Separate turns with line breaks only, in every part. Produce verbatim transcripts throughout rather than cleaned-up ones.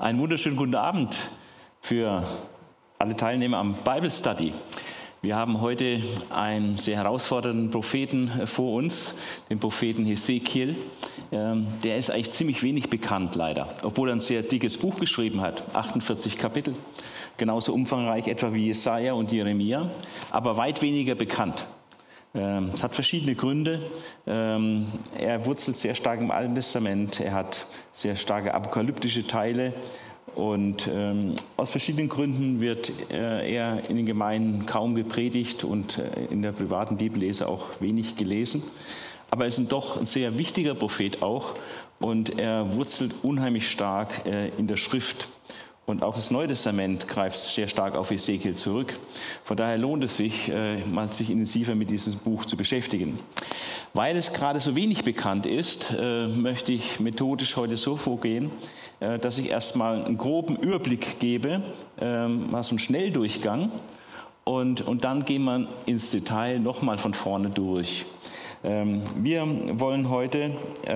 Einen wunderschönen guten Abend für alle Teilnehmer am Bible Study. Wir haben heute einen sehr herausfordernden Propheten vor uns, den Propheten Hesekiel. Der ist eigentlich ziemlich wenig bekannt, leider, obwohl er ein sehr dickes Buch geschrieben hat, achtundvierzig Kapitel, genauso umfangreich etwa wie Jesaja und Jeremia, aber weit weniger bekannt. Es hat verschiedene Gründe. Er wurzelt sehr stark im Alten Testament, er hat sehr starke apokalyptische Teile und aus verschiedenen Gründen wird er in den Gemeinden kaum gepredigt und in der privaten Bibellese auch wenig gelesen. Aber er ist doch ein sehr wichtiger Prophet auch und er wurzelt unheimlich stark in der Schrift. Und auch das Neue Testament greift sehr stark auf Hesekiel zurück. Von daher lohnt es sich, mal sich intensiver mit diesem Buch zu beschäftigen. Weil es gerade so wenig bekannt ist, möchte ich methodisch heute so vorgehen, dass ich erstmal einen groben Überblick gebe, mal so einen Schnelldurchgang. Und, und dann gehen wir ins Detail nochmal von vorne durch. Wir wollen heute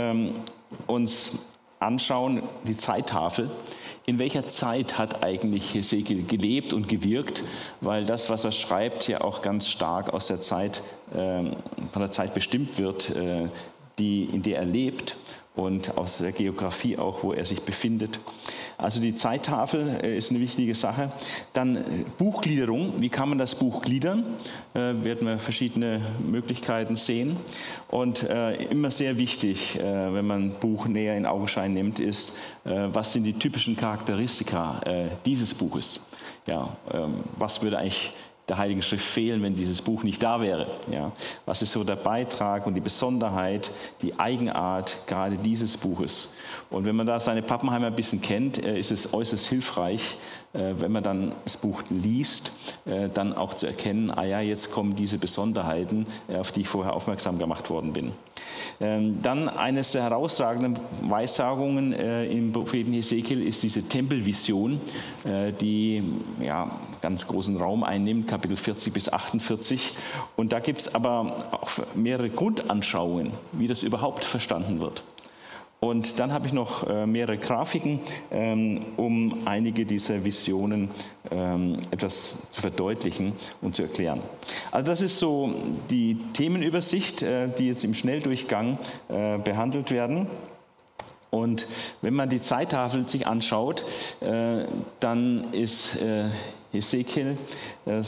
uns anschauen, die Zeittafel. In welcher Zeit hat eigentlich Hesekiel gelebt und gewirkt? Weil das, was er schreibt, ja auch ganz stark aus der Zeit, äh, von der Zeit bestimmt wird, äh, die, in der er lebt und aus der Geografie auch, wo er sich befindet. Also die Zeittafel äh, ist eine wichtige Sache. Dann äh, Buchgliederung. Wie kann man das Buch gliedern? Äh, werden wir verschiedene Möglichkeiten sehen. Und äh, immer sehr wichtig, äh, wenn man ein Buch näher in Augenschein nimmt, ist, äh, was sind die typischen Charakteristika äh, dieses Buches? Ja, ähm, was würde eigentlich der Heiligen Schrift fehlen, wenn dieses Buch nicht da wäre? Ja, was ist so der Beitrag und die Besonderheit, die Eigenart gerade dieses Buches? Und wenn man da seine Pappenheimer ein bisschen kennt, ist es äußerst hilfreich, wenn man dann das Buch liest, dann auch zu erkennen, ah ja, jetzt kommen diese Besonderheiten, auf die ich vorher aufmerksam gemacht worden bin. Dann eines der herausragenden Weissagungen im Propheten Hesekiel ist diese Tempelvision, die ja, ganz großen Raum einnimmt, Kapitel vierzig bis achtundvierzig. Und da gibt es aber auch mehrere Grundanschauungen, wie das überhaupt verstanden wird. Und dann habe ich noch äh, mehrere Grafiken, ähm, um einige dieser Visionen ähm, etwas zu verdeutlichen und zu erklären. Also das ist so die Themenübersicht, äh, die jetzt im Schnelldurchgang äh, behandelt werden. Und wenn man die Zeittafel sich anschaut, äh, dann ist äh, Hesekiel äh,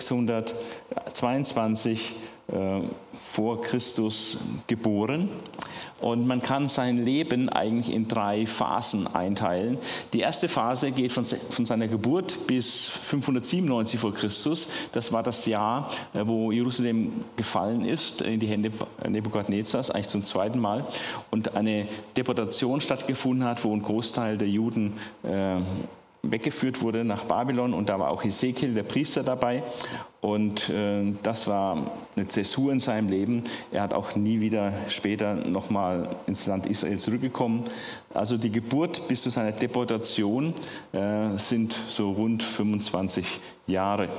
sechshundertzweiundzwanzig äh, vor Christus geboren. Und man kann sein Leben eigentlich in drei Phasen einteilen. Die erste Phase geht von, von seiner Geburt bis fünfhundertsiebenundneunzig vor Christus. Das war das Jahr, wo Jerusalem gefallen ist in die Hände Nebukadnezars, eigentlich zum zweiten Mal. Und eine Deportation stattgefunden hat, wo ein Großteil der Juden äh, weggeführt wurde nach Babylon. Und da war auch Hesekiel, der Priester, dabei. Und äh, das war eine Zäsur in seinem Leben. Er hat auch nie wieder später nochmal ins Land Israel zurückgekommen. Also die Geburt bis zu seiner Deportation äh, sind so rund fünfundzwanzig Jahre.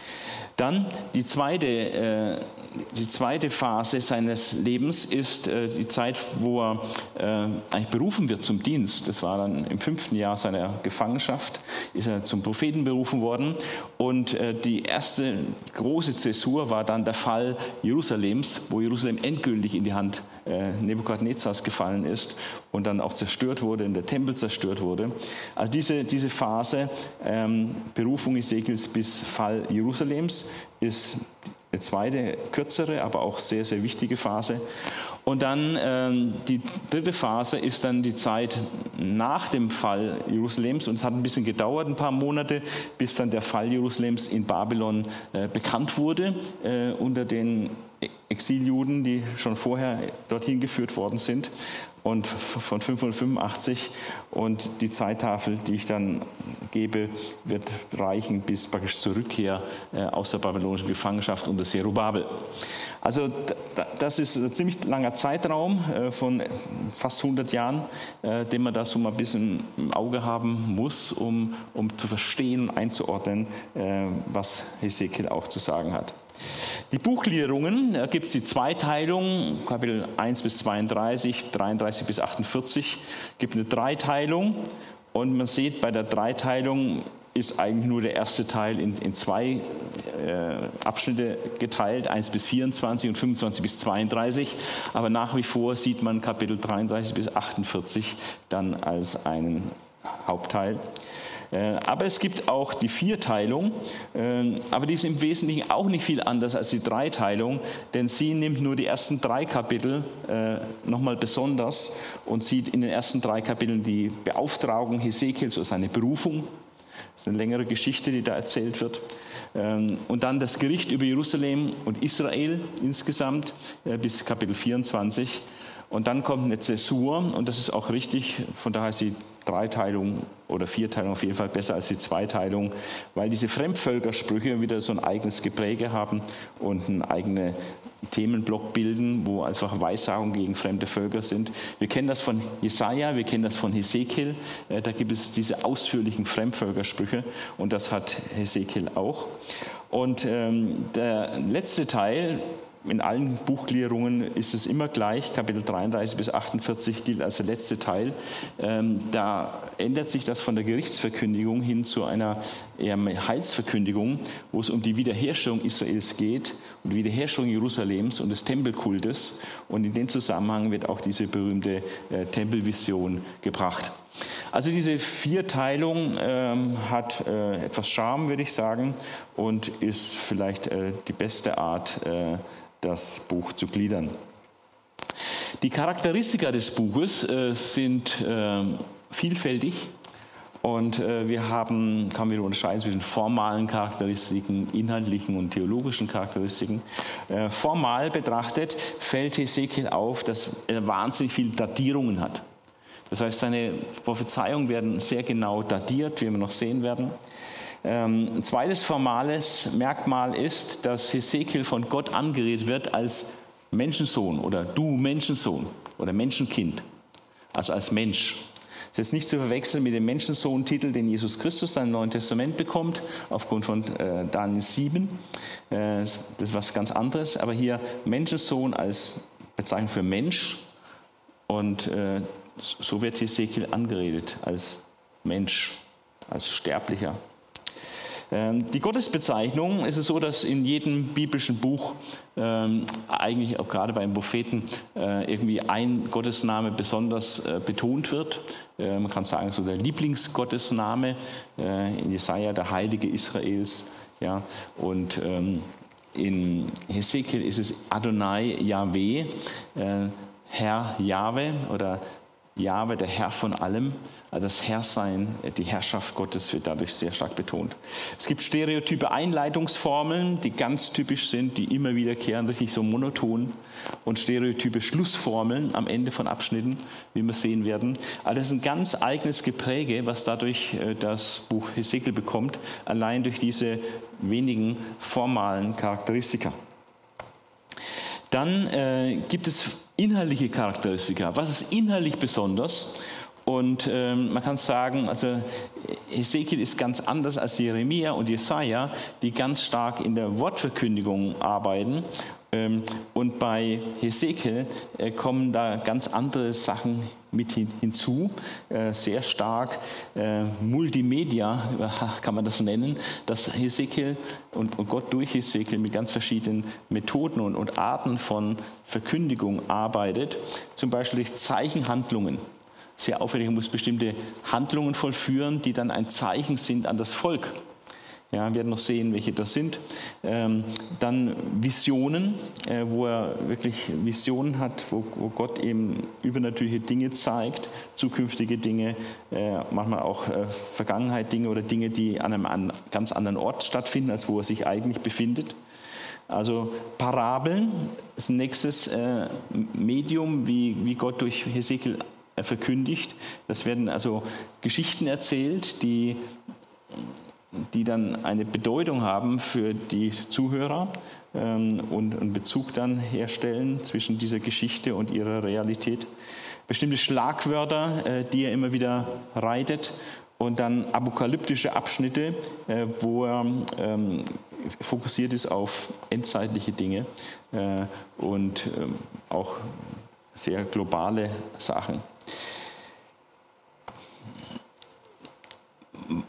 Dann die zweite, äh, die zweite Phase seines Lebens ist äh, die Zeit, wo er äh, eigentlich berufen wird zum Dienst. Das war dann im fünften Jahr seiner Gefangenschaft, ist er zum Propheten berufen worden. Und äh, die erste große Zäsur war dann der Fall Jerusalems, wo Jerusalem endgültig in die Hand äh, Nebukadnezars gefallen ist und dann auch zerstört wurde, und der Tempel zerstört wurde. Also diese, diese Phase, ähm, Berufung Hesekiels bis Fall Jerusalems, ist eine zweite, kürzere, aber auch sehr, sehr wichtige Phase. Und dann äh, die dritte Phase ist dann die Zeit nach dem Fall Jerusalems. Und es hat ein bisschen gedauert, ein paar Monate, bis dann der Fall Jerusalems in Babylon äh, bekannt wurde äh, unter den Exiljuden, die schon vorher dorthin geführt worden sind. Und von fünfhundertfünfundachtzig, und die Zeittafel, die ich dann gebe, wird reichen bis praktisch zur Rückkehr äh, aus der babylonischen Gefangenschaft unter Zerubabel. Also das ist ein ziemlich langer Zeitraum äh, von fast hundert Jahren, äh, den man da so mal ein bisschen im Auge haben muss, um, um zu verstehen und einzuordnen, äh, was Hesekiel auch zu sagen hat. Die Buchgliederungen, da gibt es die Zweiteilung, Kapitel eins bis zweiunddreißig, dreiunddreißig bis achtundvierzig, gibt eine Dreiteilung. Und man sieht, bei der Dreiteilung ist eigentlich nur der erste Teil in, in zwei äh, Abschnitte geteilt, eins bis vierundzwanzig und fünfundzwanzig bis zweiunddreißig. Aber nach wie vor sieht man Kapitel dreiunddreißig bis achtundvierzig dann als einen Hauptteil. Äh, aber es gibt auch die Vierteilung, äh, aber die ist im Wesentlichen auch nicht viel anders als die Dreiteilung, denn sie nimmt nur die ersten drei Kapitel äh, nochmal besonders und sieht in den ersten drei Kapiteln die Beauftragung Hesekiels, also seine Berufung. Das ist eine längere Geschichte, die da erzählt wird. Und dann das Gericht über Jerusalem und Israel insgesamt bis Kapitel vierundzwanzig. Und dann kommt eine Zäsur und das ist auch richtig, von daher ist die Dreiteilung oder Vierteilung auf jeden Fall besser als die Zweiteilung, weil diese Fremdvölkersprüche wieder so ein eigenes Gepräge haben und einen eigenen Themenblock bilden, wo einfach Weissagungen gegen fremde Völker sind. Wir kennen das von Jesaja, wir kennen das von Hesekiel, da gibt es diese ausführlichen Fremdvölkersprüche und das hat Hesekiel auch. Und ähm, der letzte Teil, in allen Buchgliederungen ist es immer gleich, Kapitel dreiunddreißig bis achtundvierzig gilt als der letzte Teil. Ähm, da ändert sich das von der Gerichtsverkündigung hin zu einer eher Heilsverkündigung, wo es um die Wiederherstellung Israels geht und die Wiederherstellung Jerusalems und des Tempelkultes. Und in dem Zusammenhang wird auch diese berühmte äh, Tempelvision gebracht. Also diese Vierteilung ähm, hat äh, etwas Charme, würde ich sagen, und ist vielleicht äh, die beste Art, äh, das Buch zu gliedern. Die Charakteristika des Buches äh, sind äh, vielfältig und äh, wir haben, kann man unterscheiden zwischen formalen Charakteristiken, inhaltlichen und theologischen Charakteristiken. Äh, formal betrachtet fällt Hesekiel auf, dass er wahnsinnig viele Datierungen hat. Das heißt, seine Prophezeiungen werden sehr genau datiert, wie wir noch sehen werden. Ein zweites formales Merkmal ist, dass Hesekiel von Gott angeredet wird als Menschensohn oder du Menschensohn oder Menschenkind, also als Mensch. Das ist jetzt nicht zu verwechseln mit dem Menschensohn-Titel, den Jesus Christus dann im Neuen Testament bekommt, aufgrund von äh, Daniel sieben. Äh, das ist was ganz anderes, aber hier Menschensohn als Bezeichnung für Mensch und äh, so wird Hesekiel angeredet als Mensch, als Sterblicher. Die Gottesbezeichnung ist es so, dass in jedem biblischen Buch, ähm, eigentlich auch gerade beim Propheten, äh, irgendwie ein Gottesname besonders äh, betont wird. Äh, man kann sagen, so der Lieblingsgottesname, äh, in Jesaja der Heilige Israels. Ja, und ähm, in Hesekiel ist es Adonai Yahweh, äh, Herr Jahwe oder Jahwe, der Herr von allem, also das Herrsein, die Herrschaft Gottes wird dadurch sehr stark betont. Es gibt stereotype Einleitungsformeln, die ganz typisch sind, die immer wiederkehren, richtig so monoton, und stereotype Schlussformeln am Ende von Abschnitten, wie wir sehen werden. Also das ist ein ganz eigenes Gepräge, was dadurch das Buch Hesekiel bekommt, allein durch diese wenigen formalen Charakteristika. Dann äh, gibt es inhaltliche Charakteristika. Was ist inhaltlich besonders? Und ähm, man kann sagen, also Hesekiel ist ganz anders als Jeremia und Jesaja, die ganz stark in der Wortverkündigung arbeiten. Ähm, und bei Hesekiel äh, kommen da ganz andere Sachen mit hin, hinzu, äh, sehr stark äh, Multimedia, kann man das nennen, dass Hesekiel und, und Gott durch Hesekiel mit ganz verschiedenen Methoden und, und Arten von Verkündigung arbeitet, zum Beispiel durch Zeichenhandlungen. Sehr aufwendig, muss bestimmte Handlungen vollführen, die dann ein Zeichen sind an das Volk. Ja, wir werden noch sehen, welche das sind. Ähm, dann Visionen, äh, wo er wirklich Visionen hat, wo, wo Gott eben übernatürliche Dinge zeigt, zukünftige Dinge, äh, manchmal auch äh, Vergangenheit Dinge oder Dinge, die an einem an, ganz anderen Ort stattfinden, als wo er sich eigentlich befindet. Also Parabeln ist ein nächstes äh, Medium, wie, wie Gott durch Hesekiel verkündigt. Das werden also Geschichten erzählt, die die dann eine Bedeutung haben für die Zuhörer ähm, und einen Bezug dann herstellen zwischen dieser Geschichte und ihrer Realität. Bestimmte Schlagwörter, äh, die er immer wieder reitet, und dann apokalyptische Abschnitte, äh, wo er ähm, fokussiert ist auf endzeitliche Dinge äh, und ähm, auch sehr globale Sachen.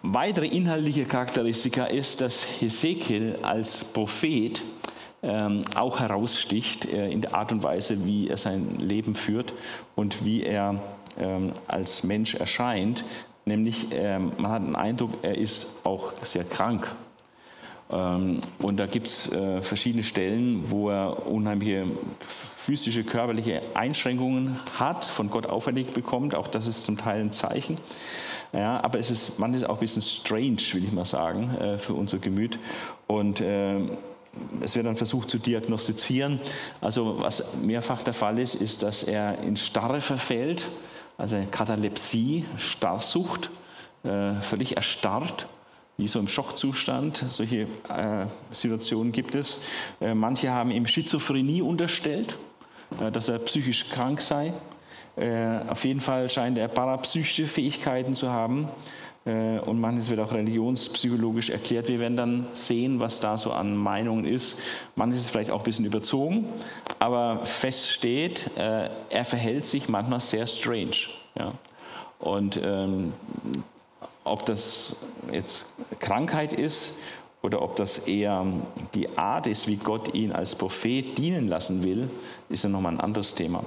weitere inhaltliche Charakteristika ist, dass Hesekiel als Prophet ähm, auch heraussticht äh, in der Art und Weise, wie er sein Leben führt und wie er ähm, als Mensch erscheint. Nämlich, ähm, man hat den Eindruck, er ist auch sehr krank. Ähm, und da gibt es äh, verschiedene Stellen, wo er unheimliche physische, körperliche Einschränkungen hat, von Gott auferlegt bekommt. Auch das ist zum Teil ein Zeichen. Ja, aber es ist manchmal auch ein bisschen strange, will ich mal sagen, äh, für unser Gemüt. Und äh, es wird dann versucht zu diagnostizieren. Also was mehrfach der Fall ist, ist, dass er in Starre verfällt, also Katalepsie, Starrsucht, äh, völlig erstarrt, wie so im Schockzustand. Solche äh, Situationen gibt es. Äh, manche haben ihm Schizophrenie unterstellt, äh, dass er psychisch krank sei. Äh, auf jeden Fall scheint er parapsychische Fähigkeiten zu haben. Äh, und manches wird auch religionspsychologisch erklärt. Wir werden dann sehen, was da so an Meinungen ist. Manches ist vielleicht auch ein bisschen überzogen. Aber fest steht, äh, er verhält sich manchmal sehr strange. Ja. Und ähm, ob das jetzt Krankheit ist oder ob das eher die Art ist, wie Gott ihn als Prophet dienen lassen will, ist ja nochmal ein anderes Thema.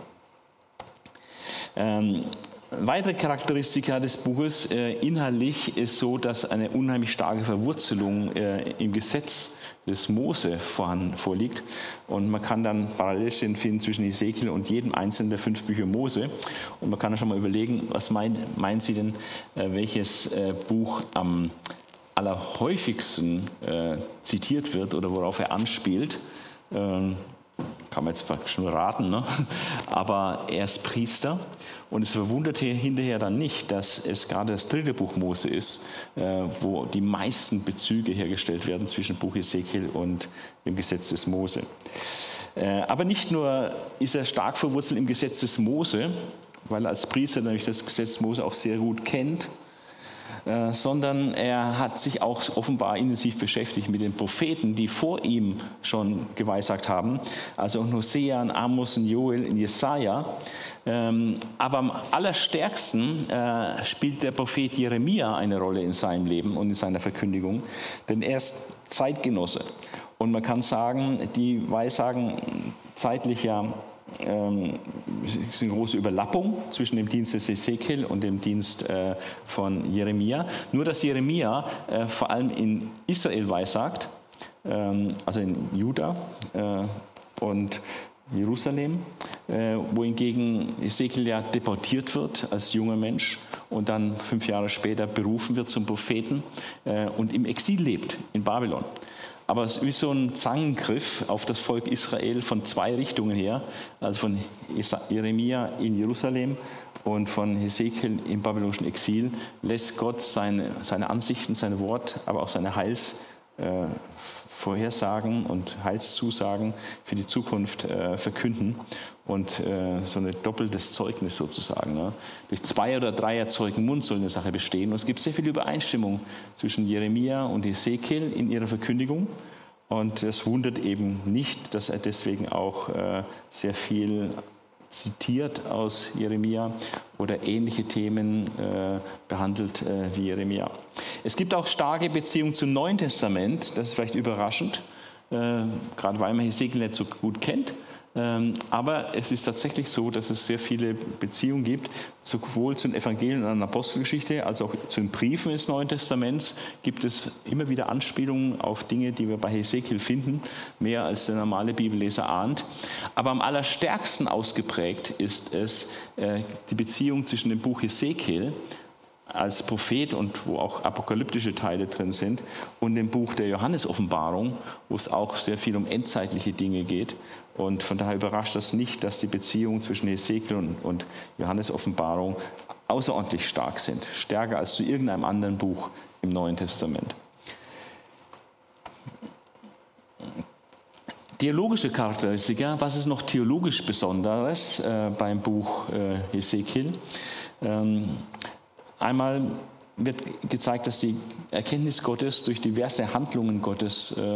Ähm, weitere Charakteristika des Buches äh, inhaltlich ist so, dass eine unheimlich starke Verwurzelung äh, im Gesetz des Mose vorhanden, vorliegt. Und man kann dann Parallelstellen finden zwischen Hesekiel und jedem einzelnen der fünf Bücher Mose. Und man kann dann schon mal überlegen, was meint, meint sie denn, äh, welches äh, Buch am allerhäufigsten äh, zitiert wird oder worauf er anspielt. Ähm, kann man jetzt schon raten, ne? Aber er ist Priester und es verwundert hinterher dann nicht, dass es gerade das dritte Buch Mose ist, äh, wo die meisten Bezüge hergestellt werden zwischen Buch Hesekiel und dem Gesetz des Mose. Äh, aber nicht nur ist er stark verwurzelt im Gesetz des Mose, weil er als Priester nämlich das Gesetz Mose auch sehr gut kennt, Äh, sondern er hat sich auch offenbar intensiv beschäftigt mit den Propheten, die vor ihm schon geweissagt haben, also in Hosea, in Amos, in Joel, in Jesaja. Ähm, aber am allerstärksten äh, spielt der Prophet Jeremia eine Rolle in seinem Leben und in seiner Verkündigung, denn er ist Zeitgenosse. Und man kann sagen, die Weissagen zeitlich ja Ähm, es ist eine große Überlappung zwischen dem Dienst des Hesekiel und dem Dienst äh, von Jeremia. Nur, dass Jeremia äh, vor allem in Israel weissagt, ähm, also in Juda äh, und Jerusalem, äh, wohingegen Hesekiel ja deportiert wird als junger Mensch und dann fünf Jahre später berufen wird zum Propheten äh, und im Exil lebt in Babylon. Aber es ist wie so ein Zangengriff auf das Volk Israel von zwei Richtungen her, also von Jeremia in Jerusalem und von Hesekiel im babylonischen Exil, lässt Gott seine, seine Ansichten, sein Wort, aber auch seine Heilsvorhersagen äh, und Heilszusagen für die Zukunft äh, verkünden und äh, so ein doppeltes Zeugnis sozusagen. Ne? Durch zwei oder dreier Zeugen Mund soll eine Sache bestehen. Und es gibt sehr viel Übereinstimmung zwischen Jeremia und Hesekiel in ihrer Verkündigung. Und es wundert eben nicht, dass er deswegen auch äh, sehr viel zitiert aus Jeremia oder ähnliche Themen äh, behandelt äh, wie Jeremia. Es gibt auch starke Beziehungen zum Neuen Testament. Das ist vielleicht überraschend, äh, gerade weil man Hesekiel nicht so gut kennt. Ähm, aber es ist tatsächlich so, dass es sehr viele Beziehungen gibt, sowohl zu den Evangelien und der Apostelgeschichte als auch zu den Briefen des Neuen Testaments gibt es immer wieder Anspielungen auf Dinge, die wir bei Hesekiel finden, mehr als der normale Bibelleser ahnt. Aber am allerstärksten ausgeprägt ist es äh, die Beziehung zwischen dem Buch Hesekiel als Prophet und wo auch apokalyptische Teile drin sind und dem Buch der Johannes-Offenbarung, wo es auch sehr viel um endzeitliche Dinge geht. Und von daher überrascht das nicht, dass die Beziehungen zwischen Hesekiel und, und Johannes-Offenbarung außerordentlich stark sind, stärker als zu irgendeinem anderen Buch im Neuen Testament. Theologische Charakteristika, was ist noch theologisch Besonderes äh, beim Buch äh, Hesekiel? Ähm, Einmal wird gezeigt, dass die Erkenntnis Gottes durch diverse Handlungen Gottes äh,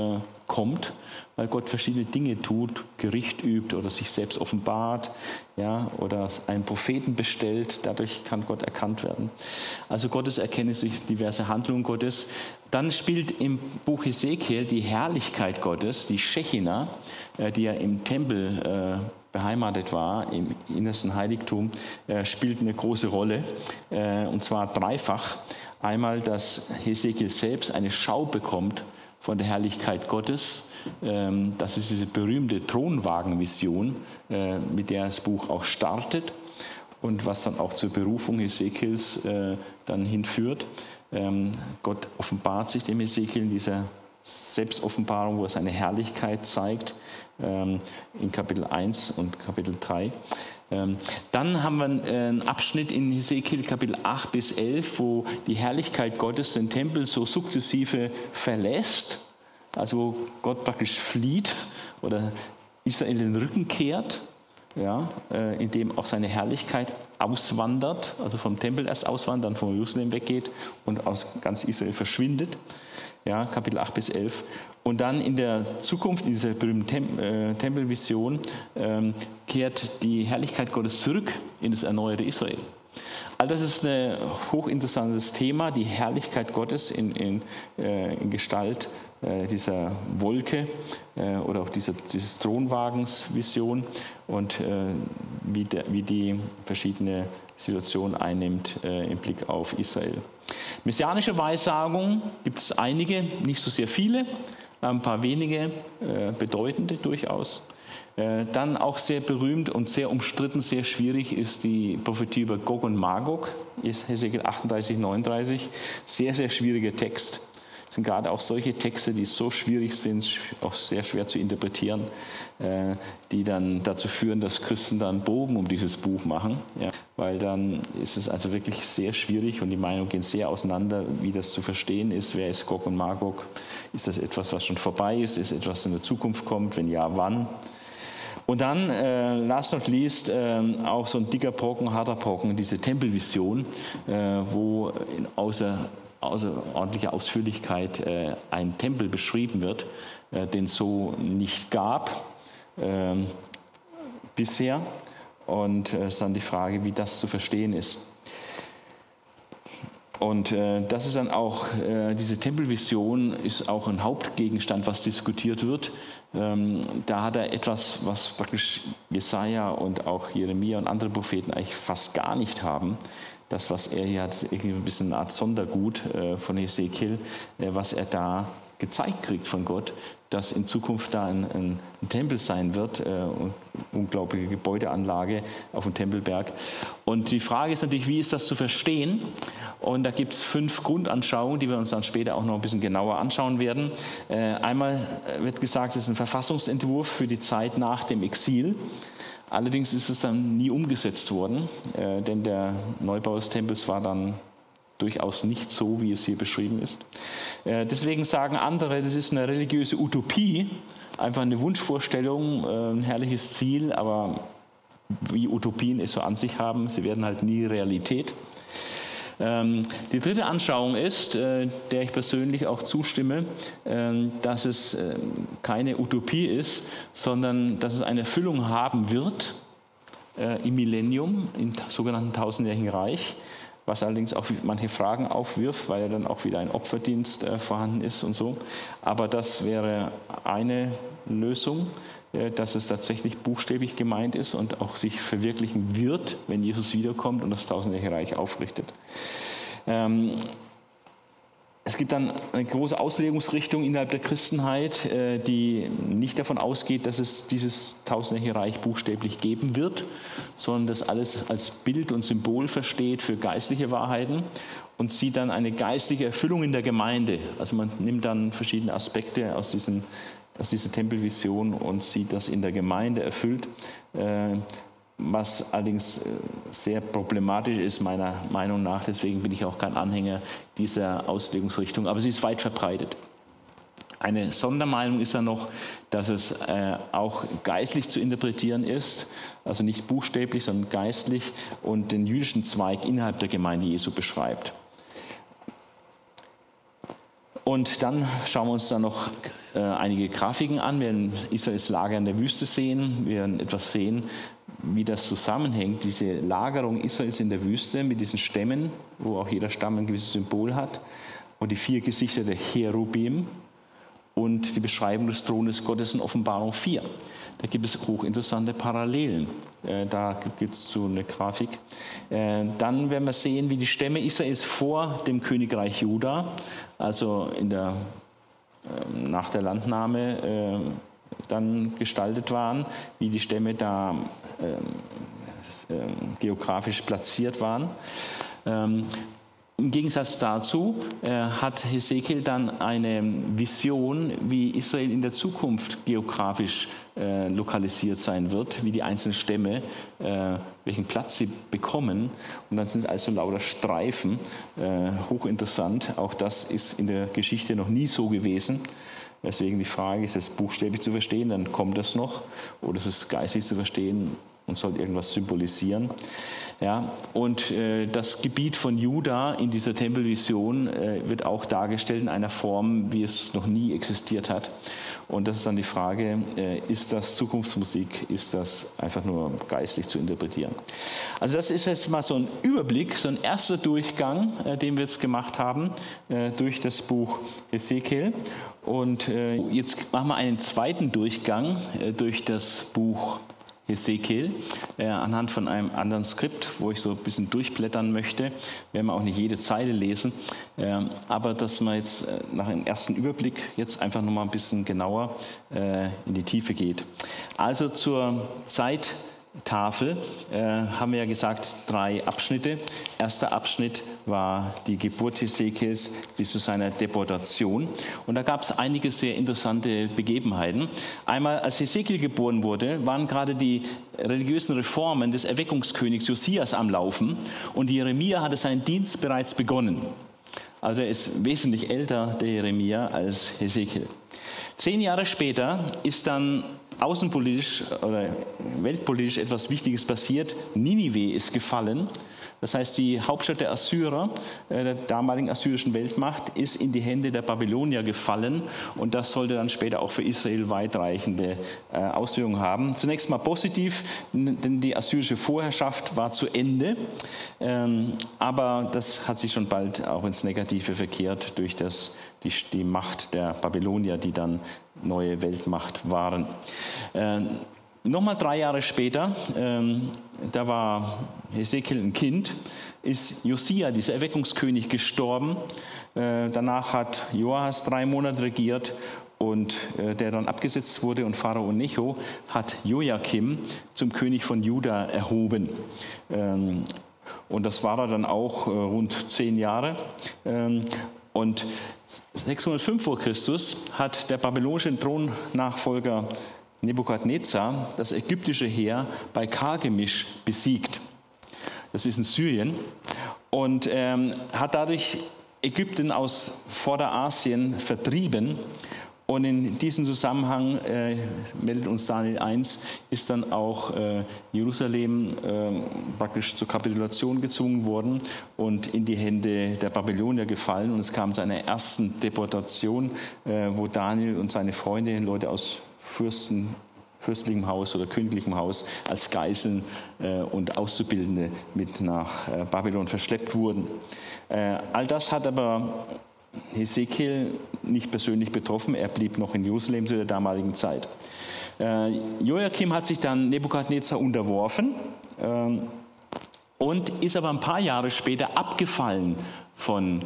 kommt, weil Gott verschiedene Dinge tut, Gericht übt oder sich selbst offenbart, ja, oder einen Propheten bestellt. Dadurch kann Gott erkannt werden. Also Gottes Erkenntnis durch diverse Handlungen Gottes. Dann spielt im Buch Hesekiel die Herrlichkeit Gottes, die Schechina, die ja im Tempel äh, beheimatet war, im innersten Heiligtum, äh, spielt eine große Rolle, äh, und zwar dreifach. Einmal, dass Hesekiel selbst eine Schau bekommt von der Herrlichkeit Gottes. Ähm, das ist diese berühmte Thronwagenvision, äh, mit der das Buch auch startet und was dann auch zur Berufung Hesekiels äh, dann hinführt. Ähm, Gott offenbart sich dem Hesekiel in dieser Selbstoffenbarung, wo er seine Herrlichkeit zeigt, ähm, in Kapitel eins und Kapitel drei. Ähm, dann haben wir einen Abschnitt in Hesekiel Kapitel acht bis elf, wo die Herrlichkeit Gottes den Tempel so sukzessive verlässt, also wo Gott praktisch flieht oder Israel den Rücken kehrt, ja, äh, indem auch seine Herrlichkeit auswandert, also vom Tempel erst auswandert, dann von Jerusalem weggeht und aus ganz Israel verschwindet. Ja, Kapitel acht bis elf. Und dann in der Zukunft, in dieser berühmten Tem äh, Tempelvision, ähm, kehrt die Herrlichkeit Gottes zurück in das erneuerte Israel. All das ist ein hochinteressantes Thema, die Herrlichkeit Gottes in, in, äh, in Gestalt äh, dieser Wolke äh, oder auch dieser, dieses Thronwagens-Vision und äh, wie, der, wie die verschiedene Situation einnimmt äh, im Blick auf Israel. Messianische Weissagung gibt es einige, nicht so sehr viele, ein paar wenige, äh, bedeutende durchaus. Äh, dann auch sehr berühmt und sehr umstritten, sehr schwierig ist die Prophetie über Gog und Magog, Hesekiel achtunddreißig, neununddreißig. Sehr, sehr schwieriger Text. Es sind gerade auch solche Texte, die so schwierig sind, auch sehr schwer zu interpretieren, äh, die dann dazu führen, dass Christen dann einen Bogen um dieses Buch machen. Ja, weil dann ist es also wirklich sehr schwierig und die Meinungen gehen sehr auseinander, wie das zu verstehen ist. Wer ist Gog und Magog? Ist das etwas, was schon vorbei ist? Ist etwas, was in der Zukunft kommt? Wenn ja, wann? Und dann, äh, last not least, äh, auch so ein dicker Brocken, harter Brocken, diese Tempelvision, äh, wo in außer außerordentlicher Ausführlichkeit äh, ein Tempel beschrieben wird, äh, den es so nicht gab äh, bisher. Und es äh, ist dann die Frage, wie das zu verstehen ist. Und äh, das ist dann auch, äh, diese Tempelvision ist auch ein Hauptgegenstand, was diskutiert wird. Ähm, da hat er etwas, was praktisch Jesaja und auch Jeremia und andere Propheten eigentlich fast gar nicht haben. Das, was er hier hat, ist irgendwie ein bisschen eine Art Sondergut äh, von Hesekiel, äh, was er da gezeigt kriegt von Gott, dass in Zukunft da ein, ein, ein Tempel sein wird, äh, unglaubliche Gebäudeanlage auf dem Tempelberg. Und die Frage ist natürlich, wie ist das zu verstehen? Und da gibt es fünf Grundanschauungen, die wir uns dann später auch noch ein bisschen genauer anschauen werden. Äh, einmal wird gesagt, es ist ein Verfassungsentwurf für die Zeit nach dem Exil. Allerdings ist es dann nie umgesetzt worden, äh, denn der Neubau des Tempels war dann durchaus nicht so, wie es hier beschrieben ist. Äh, deswegen sagen andere, das ist eine religiöse Utopie, einfach eine Wunschvorstellung, äh, ein herrliches Ziel, aber wie Utopien es so an sich haben, sie werden halt nie Realität. Ähm, die dritte Anschauung ist, äh, der ich persönlich auch zustimme, äh, dass es äh, keine Utopie ist, sondern dass es eine Erfüllung haben wird äh, im Millennium, im sogenannten tausendjährigen Reich, was allerdings auch manche Fragen aufwirft, weil ja dann auch wieder ein Opferdienst äh, vorhanden ist und so. Aber das wäre eine Lösung, äh, dass es tatsächlich buchstäblich gemeint ist und auch sich verwirklichen wird, wenn Jesus wiederkommt und das tausendjährige Reich aufrichtet. Ähm, Es gibt dann eine große Auslegungsrichtung innerhalb der Christenheit, äh, die nicht davon ausgeht, dass es dieses tausendjährige Reich buchstäblich geben wird, sondern das alles als Bild und Symbol versteht für geistliche Wahrheiten und sieht dann eine geistliche Erfüllung in der Gemeinde. Also man nimmt dann verschiedene Aspekte aus, diesen, aus dieser Tempelvision und sieht das in der Gemeinde erfüllt. Äh, was allerdings sehr problematisch ist, meiner Meinung nach. Deswegen bin ich auch kein Anhänger dieser Auslegungsrichtung, aber sie ist weit verbreitet. Eine Sondermeinung ist dann noch, dass es äh, auch geistlich zu interpretieren ist, also nicht buchstäblich, sondern geistlich und den jüdischen Zweig innerhalb der Gemeinde Jesu beschreibt. Und dann schauen wir uns dann noch äh, einige Grafiken an. Wir werden Israels Lager in der Wüste sehen. Wir werden etwas sehen, wie das zusammenhängt, diese Lagerung Israels in der Wüste mit diesen Stämmen, wo auch jeder Stamm ein gewisses Symbol hat, und die vier Gesichter der Cherubim und die Beschreibung des Thrones Gottes in Offenbarung vier. Da gibt es hochinteressante Parallelen. Da gibt es so eine Grafik. Dann werden wir sehen, wie die Stämme Israels vor dem Königreich Juda, also in der, nach der Landnahme, dann gestaltet waren, wie die Stämme da geografisch platziert waren. Im Gegensatz dazu äh, hat Hesekiel dann eine Vision, wie Israel in der Zukunft geografisch äh, lokalisiert sein wird, wie die einzelnen Stämme, äh, welchen Platz sie bekommen. Und dann sind also lauter Streifen, äh, hochinteressant. Auch das ist in der Geschichte noch nie so gewesen. Deswegen die Frage, ist es buchstäblich zu verstehen, dann kommt das noch, oder ist es geistig zu verstehen und soll irgendwas symbolisieren. Ja, und äh, das Gebiet von Juda in dieser Tempelvision äh, wird auch dargestellt in einer Form, wie es noch nie existiert hat. Und das ist dann die Frage, äh, ist das Zukunftsmusik, ist das einfach nur geistlich zu interpretieren? Also das ist jetzt mal so ein Überblick, so ein erster Durchgang, äh, den wir jetzt gemacht haben äh, durch das Buch Hesekiel. Und äh, jetzt machen wir einen zweiten Durchgang äh, durch das Buch Hesekiel, äh, anhand von einem anderen Skript, wo ich so ein bisschen durchblättern möchte. Wir werden auch nicht jede Zeile lesen, äh, aber dass man jetzt äh, nach einem ersten Überblick jetzt einfach nochmal ein bisschen genauer äh, in die Tiefe geht. Also zur Zeittafel äh, haben wir ja gesagt, drei Abschnitte. Erster Abschnitt war die Geburt Hesekiels bis zu seiner Deportation. Und da gab es einige sehr interessante Begebenheiten. Einmal, als Hesekiel geboren wurde, waren gerade die religiösen Reformen des Erweckungskönigs Josias am Laufen und Jeremia hatte seinen Dienst bereits begonnen. Also er ist wesentlich älter, der Jeremia, als Hesekiel. Zehn Jahre später ist dann außenpolitisch oder weltpolitisch etwas Wichtiges passiert. Ninive ist gefallen. Das heißt, die Hauptstadt der Assyrer, der damaligen assyrischen Weltmacht, ist in die Hände der Babylonier gefallen. Und das sollte dann später auch für Israel weitreichende Auswirkungen haben. Zunächst mal positiv, denn die assyrische Vorherrschaft war zu Ende. Aber das hat sich schon bald auch ins Negative verkehrt durch das, die, die Macht der Babylonier, die dann neue Weltmacht waren. Nochmal drei Jahre später, ähm, da war Hesekiel ein Kind, ist Josia, dieser Erweckungskönig, gestorben. Äh, danach hat Joas drei Monate regiert und äh, der dann abgesetzt wurde, und Pharao Necho hat Joachim zum König von Juda erhoben. Ähm, und das war er dann auch äh, rund zehn Jahre. Ähm, und sechshundertfünf vor Christus hat der babylonische Thronnachfolger Nebukadnezar das ägyptische Heer bei Kargemisch besiegt. Das ist in Syrien. Und ähm, hat dadurch Ägypten aus Vorderasien vertrieben. Und in diesem Zusammenhang, äh, meldet uns Daniel eins, ist dann auch äh, Jerusalem äh, praktisch zur Kapitulation gezwungen worden und in die Hände der Babylonier gefallen. Und es kam zu einer ersten Deportation, äh, wo Daniel und seine Freunde, Leute aus Fürsten, fürstlichem Haus oder königlichem Haus, als Geiseln äh, und Auszubildende mit nach äh, Babylon verschleppt wurden. Äh, all das hat aber Hesekiel nicht persönlich betroffen. Er blieb noch in Jerusalem zu der damaligen Zeit. Äh, Joachim hat sich dann Nebukadnezar unterworfen äh, und ist aber ein paar Jahre später abgefallen von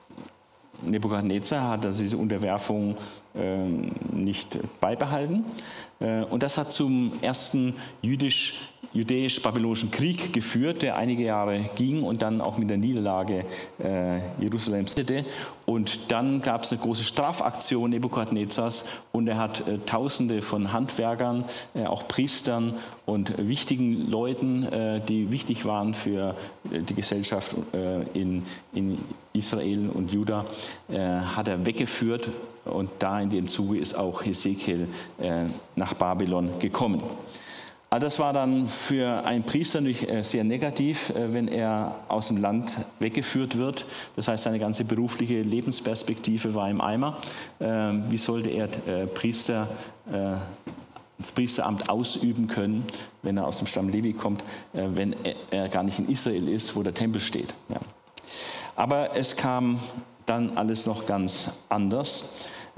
Nebukadnezar, hat also diese Unterwerfung äh, nicht beibehalten. Äh, und das hat zum ersten jüdisch jüdisch-babylonischen Krieg geführt, der einige Jahre ging und dann auch mit der Niederlage äh, Jerusalems endete. Und dann gab es eine große Strafaktion Nebukadnezars und er hat äh, Tausende von Handwerkern, äh, auch Priestern und wichtigen Leuten, äh, die wichtig waren für äh, die Gesellschaft äh, in, in Israel und Juda, äh, hat er weggeführt. Und da in dem Zuge ist auch Hesekiel äh, nach Babylon gekommen. Aber das war dann für einen Priester natürlich sehr negativ, wenn er aus dem Land weggeführt wird. Das heißt, seine ganze berufliche Lebensperspektive war im Eimer. Wie sollte er Priester, das Priesteramt ausüben können, wenn er aus dem Stamm Levi kommt, wenn er gar nicht in Israel ist, wo der Tempel steht. Ja. Aber es kam dann alles noch ganz anders.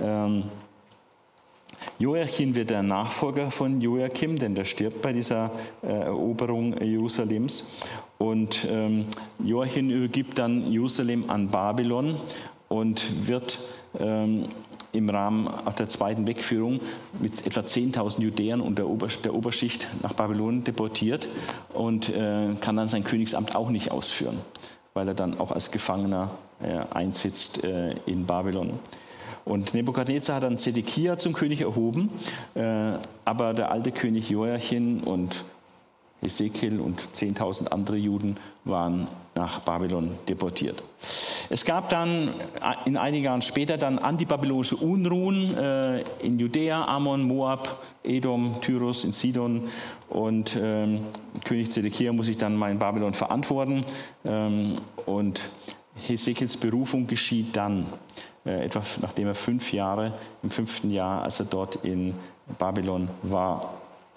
Joachim wird der Nachfolger von Joachim, denn der stirbt bei dieser äh, Eroberung Jerusalems. Und ähm, Joachim übergibt dann Jerusalem an Babylon und wird ähm, im Rahmen auch der zweiten Wegführung mit etwa zehntausend Judäern und der, Ober der Oberschicht nach Babylon deportiert und äh, kann dann sein Königsamt auch nicht ausführen, weil er dann auch als Gefangener äh, einsitzt äh, in Babylon. Und Nebukadnezar hat dann Zedekia zum König erhoben, äh, aber der alte König Joachim und Hesekiel und zehntausend andere Juden waren nach Babylon deportiert. Es gab dann in einigen Jahren später dann antibabylonische Unruhen äh, in Judäa, Ammon, Moab, Edom, Tyrus, in Sidon, und ähm, König Zedekia muss sich dann mal in Babylon verantworten, ähm, und Hesekiels Berufung geschieht dann, äh, etwa nachdem er fünf Jahre, im fünften Jahr, als er dort in Babylon war.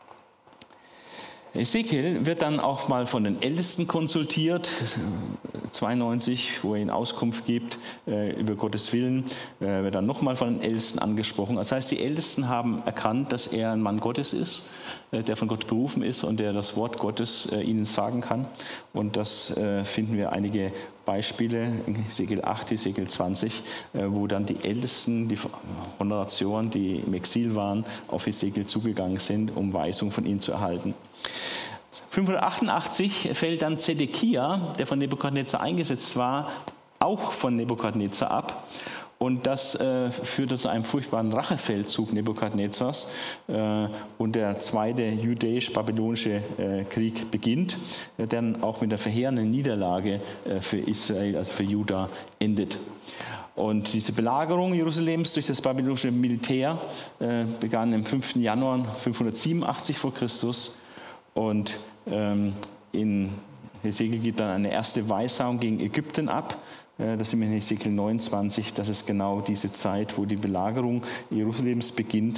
Hesekiel wird dann auch mal von den Ältesten konsultiert, zweiundneunzig, wo er ihnen Auskunft gibt äh, über Gottes Willen, äh, wird dann nochmal von den Ältesten angesprochen. Das heißt, die Ältesten haben erkannt, dass er ein Mann Gottes ist, äh, der von Gott berufen ist und der das Wort Gottes äh, ihnen sagen kann. Und das äh, finden wir einige Beispiele in Hesekiel acht, Hesekiel zwanzig, äh, wo dann die Ältesten, die Honoratioren, die im Exil waren, auf Hesekiel zugegangen sind, um Weisung von ihm zu erhalten. fünfhundertachtundachtzig fällt dann Zedekia, der von Nebukadnezar eingesetzt war, auch von Nebukadnezar ab. Und das äh, führte zu einem furchtbaren Rachefeldzug Nebukadnezars. Äh, und der zweite judäisch-babylonische äh, Krieg beginnt, der dann auch mit der verheerenden Niederlage äh, für Israel, also für Juda, endet. Und diese Belagerung Jerusalems durch das babylonische Militär äh, begann am fünften Januar fünfhundertsiebenundachtzig vor Christus. Und ähm, in Hesekiel gibt dann eine erste Weissagung gegen Ägypten ab. Äh, das sind wir in Hesekiel neunundzwanzig. Das ist genau diese Zeit, wo die Belagerung Jerusalems beginnt.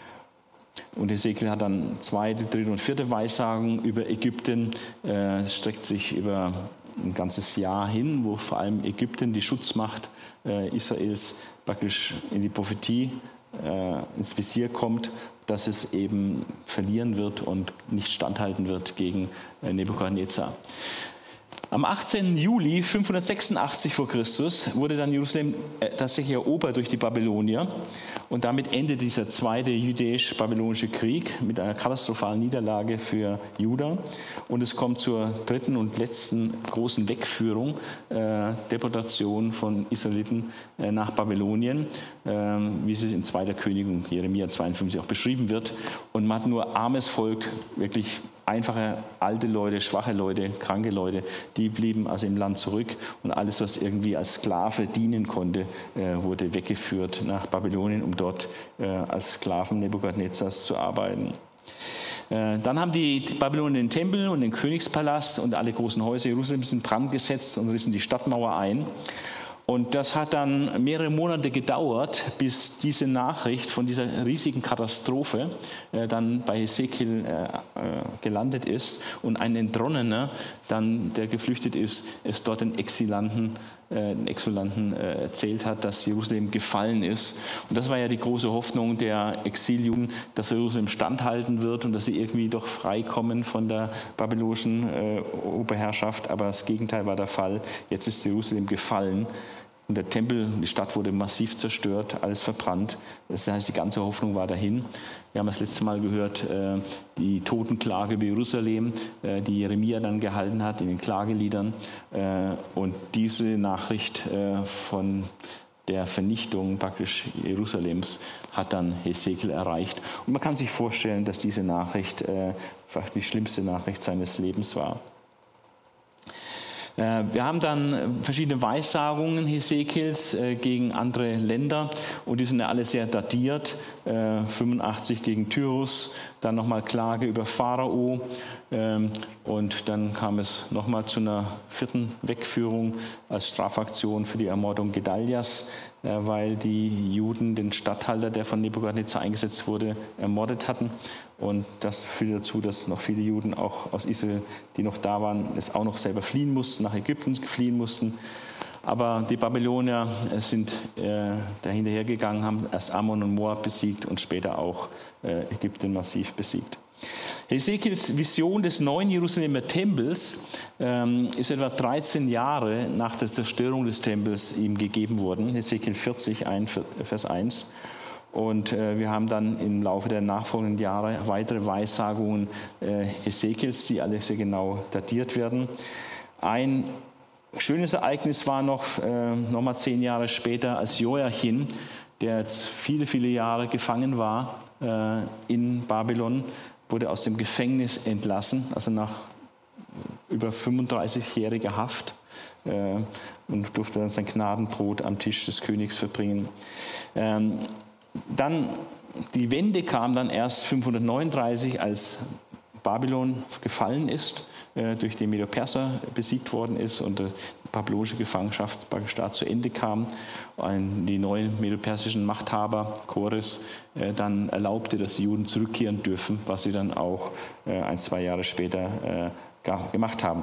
Und Hesekiel hat dann zweite, dritte und vierte Weissagung über Ägypten. Äh, es streckt sich über ein ganzes Jahr hin, wo vor allem Ägypten, die Schutzmacht äh, Israels, praktisch in die Prophetie äh, ins Visier kommt, dass es eben verlieren wird und nicht standhalten wird gegen Nebukadnezar. Am achtzehnten Juli fünfhundertsechsundachtzig vor Christus wurde dann Jerusalem tatsächlich erobert durch die Babylonier, und damit endete dieser zweite jüdisch-babylonische Krieg mit einer katastrophalen Niederlage für Juda, und es kommt zur dritten und letzten großen Wegführung, äh, Deportation von Israeliten äh, nach Babylonien, äh, wie es in zweiter Königin Jeremia zweiundfünfzig auch beschrieben wird. Und man hat nur armes Volk, wirklich einfache alte Leute, schwache Leute, kranke Leute, die blieben also im Land zurück, und alles, was irgendwie als Sklave dienen konnte, äh, wurde weggeführt nach Babylonien, um dort äh, als Sklaven Nebukadnezars zu arbeiten. Äh, dann haben die Babylonier den Tempel und den Königspalast und alle großen Häuser Jerusalems in Brand gesetzt und rissen die Stadtmauer ein. Und das hat dann mehrere Monate gedauert, bis diese Nachricht von dieser riesigen Katastrophe äh, dann bei Hesekiel äh, äh, gelandet ist und ein Entronnener, dann, der geflüchtet ist, es dort den Exilanten, äh, den Exilanten äh, erzählt hat, dass Jerusalem gefallen ist. Und das war ja die große Hoffnung der Exiljuden, dass Jerusalem standhalten wird und dass sie irgendwie doch freikommen von der babylonischen äh, Oberherrschaft. Aber das Gegenteil war der Fall. Jetzt ist Jerusalem gefallen. Und der Tempel, die Stadt wurde massiv zerstört, alles verbrannt. Das heißt, die ganze Hoffnung war dahin. Wir haben das letzte Mal gehört, die Totenklage über Jerusalem, die Jeremia dann gehalten hat in den Klageliedern. Und diese Nachricht von der Vernichtung praktisch Jerusalems hat dann Hesekiel erreicht. Und man kann sich vorstellen, dass diese Nachricht die schlimmste Nachricht seines Lebens war. Wir haben dann verschiedene Weissagungen Hesekiels gegen andere Länder und die sind ja alle sehr datiert. fünfundachtzig gegen Tyrus, dann nochmal Klage über Pharao und dann kam es nochmal zu einer vierten Wegführung als Strafaktion für die Ermordung Gedalias, weil die Juden den Statthalter, der von Nebukadnezar eingesetzt wurde, ermordet hatten. Und das führte dazu, dass noch viele Juden auch aus Israel, die noch da waren, es auch noch selber fliehen mussten, nach Ägypten fliehen mussten. Aber die Babylonier sind äh, dahinterhergegangen, haben erst Ammon und Moab besiegt und später auch äh, Ägypten massiv besiegt. Hesekiels Vision des neuen Jerusalemer Tempels ähm, ist etwa dreizehn Jahre nach der Zerstörung des Tempels ihm gegeben worden. Hesekiel vierzig, Vers eins. Und äh, wir haben dann im Laufe der nachfolgenden Jahre weitere Weissagungen äh, Hesekiels, die alle sehr genau datiert werden. Ein schönes Ereignis war noch, äh, noch mal zehn Jahre später, als Joachim, der jetzt viele, viele Jahre gefangen war äh, in Babylon, wurde aus dem Gefängnis entlassen, also nach über fünfunddreißigjähriger Haft äh, und durfte dann sein Gnadenbrot am Tisch des Königs verbringen. Ähm, dann, die Wende kam dann erst fünfhundertneununddreißig, als Babylon gefallen ist, äh, durch die Medo-Perser besiegt worden ist und äh, die babylonische Gefangenschaft praktisch da zu Ende kam. Ein, die neuen medo-persischen Machthaber, Chores, äh, dann erlaubte, dass die Juden zurückkehren dürfen, was sie dann auch äh, ein, zwei Jahre später äh, gemacht haben.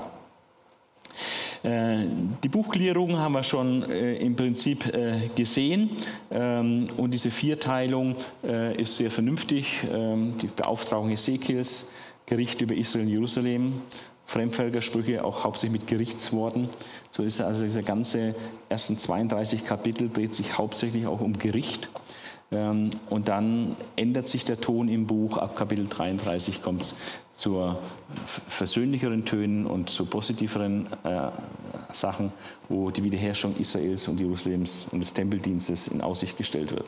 Die Buchgliederung haben wir schon äh, im Prinzip äh, gesehen ähm, und diese Vierteilung äh, ist sehr vernünftig. Ähm, die Beauftragung Hesekiels, Gericht über Israel und Jerusalem, Fremdvölkersprüche auch hauptsächlich mit Gerichtsworten. So ist also dieser ganze ersten zweiunddreißig Kapitel dreht sich hauptsächlich auch um Gericht. Ähm, und dann ändert sich der Ton im Buch. Ab Kapitel dreiunddreißig kommt es zu versöhnlicheren Tönen und zu positiveren äh, Sachen, wo die Wiederherstellung Israels und Jerusalems und des Tempeldienstes in Aussicht gestellt wird.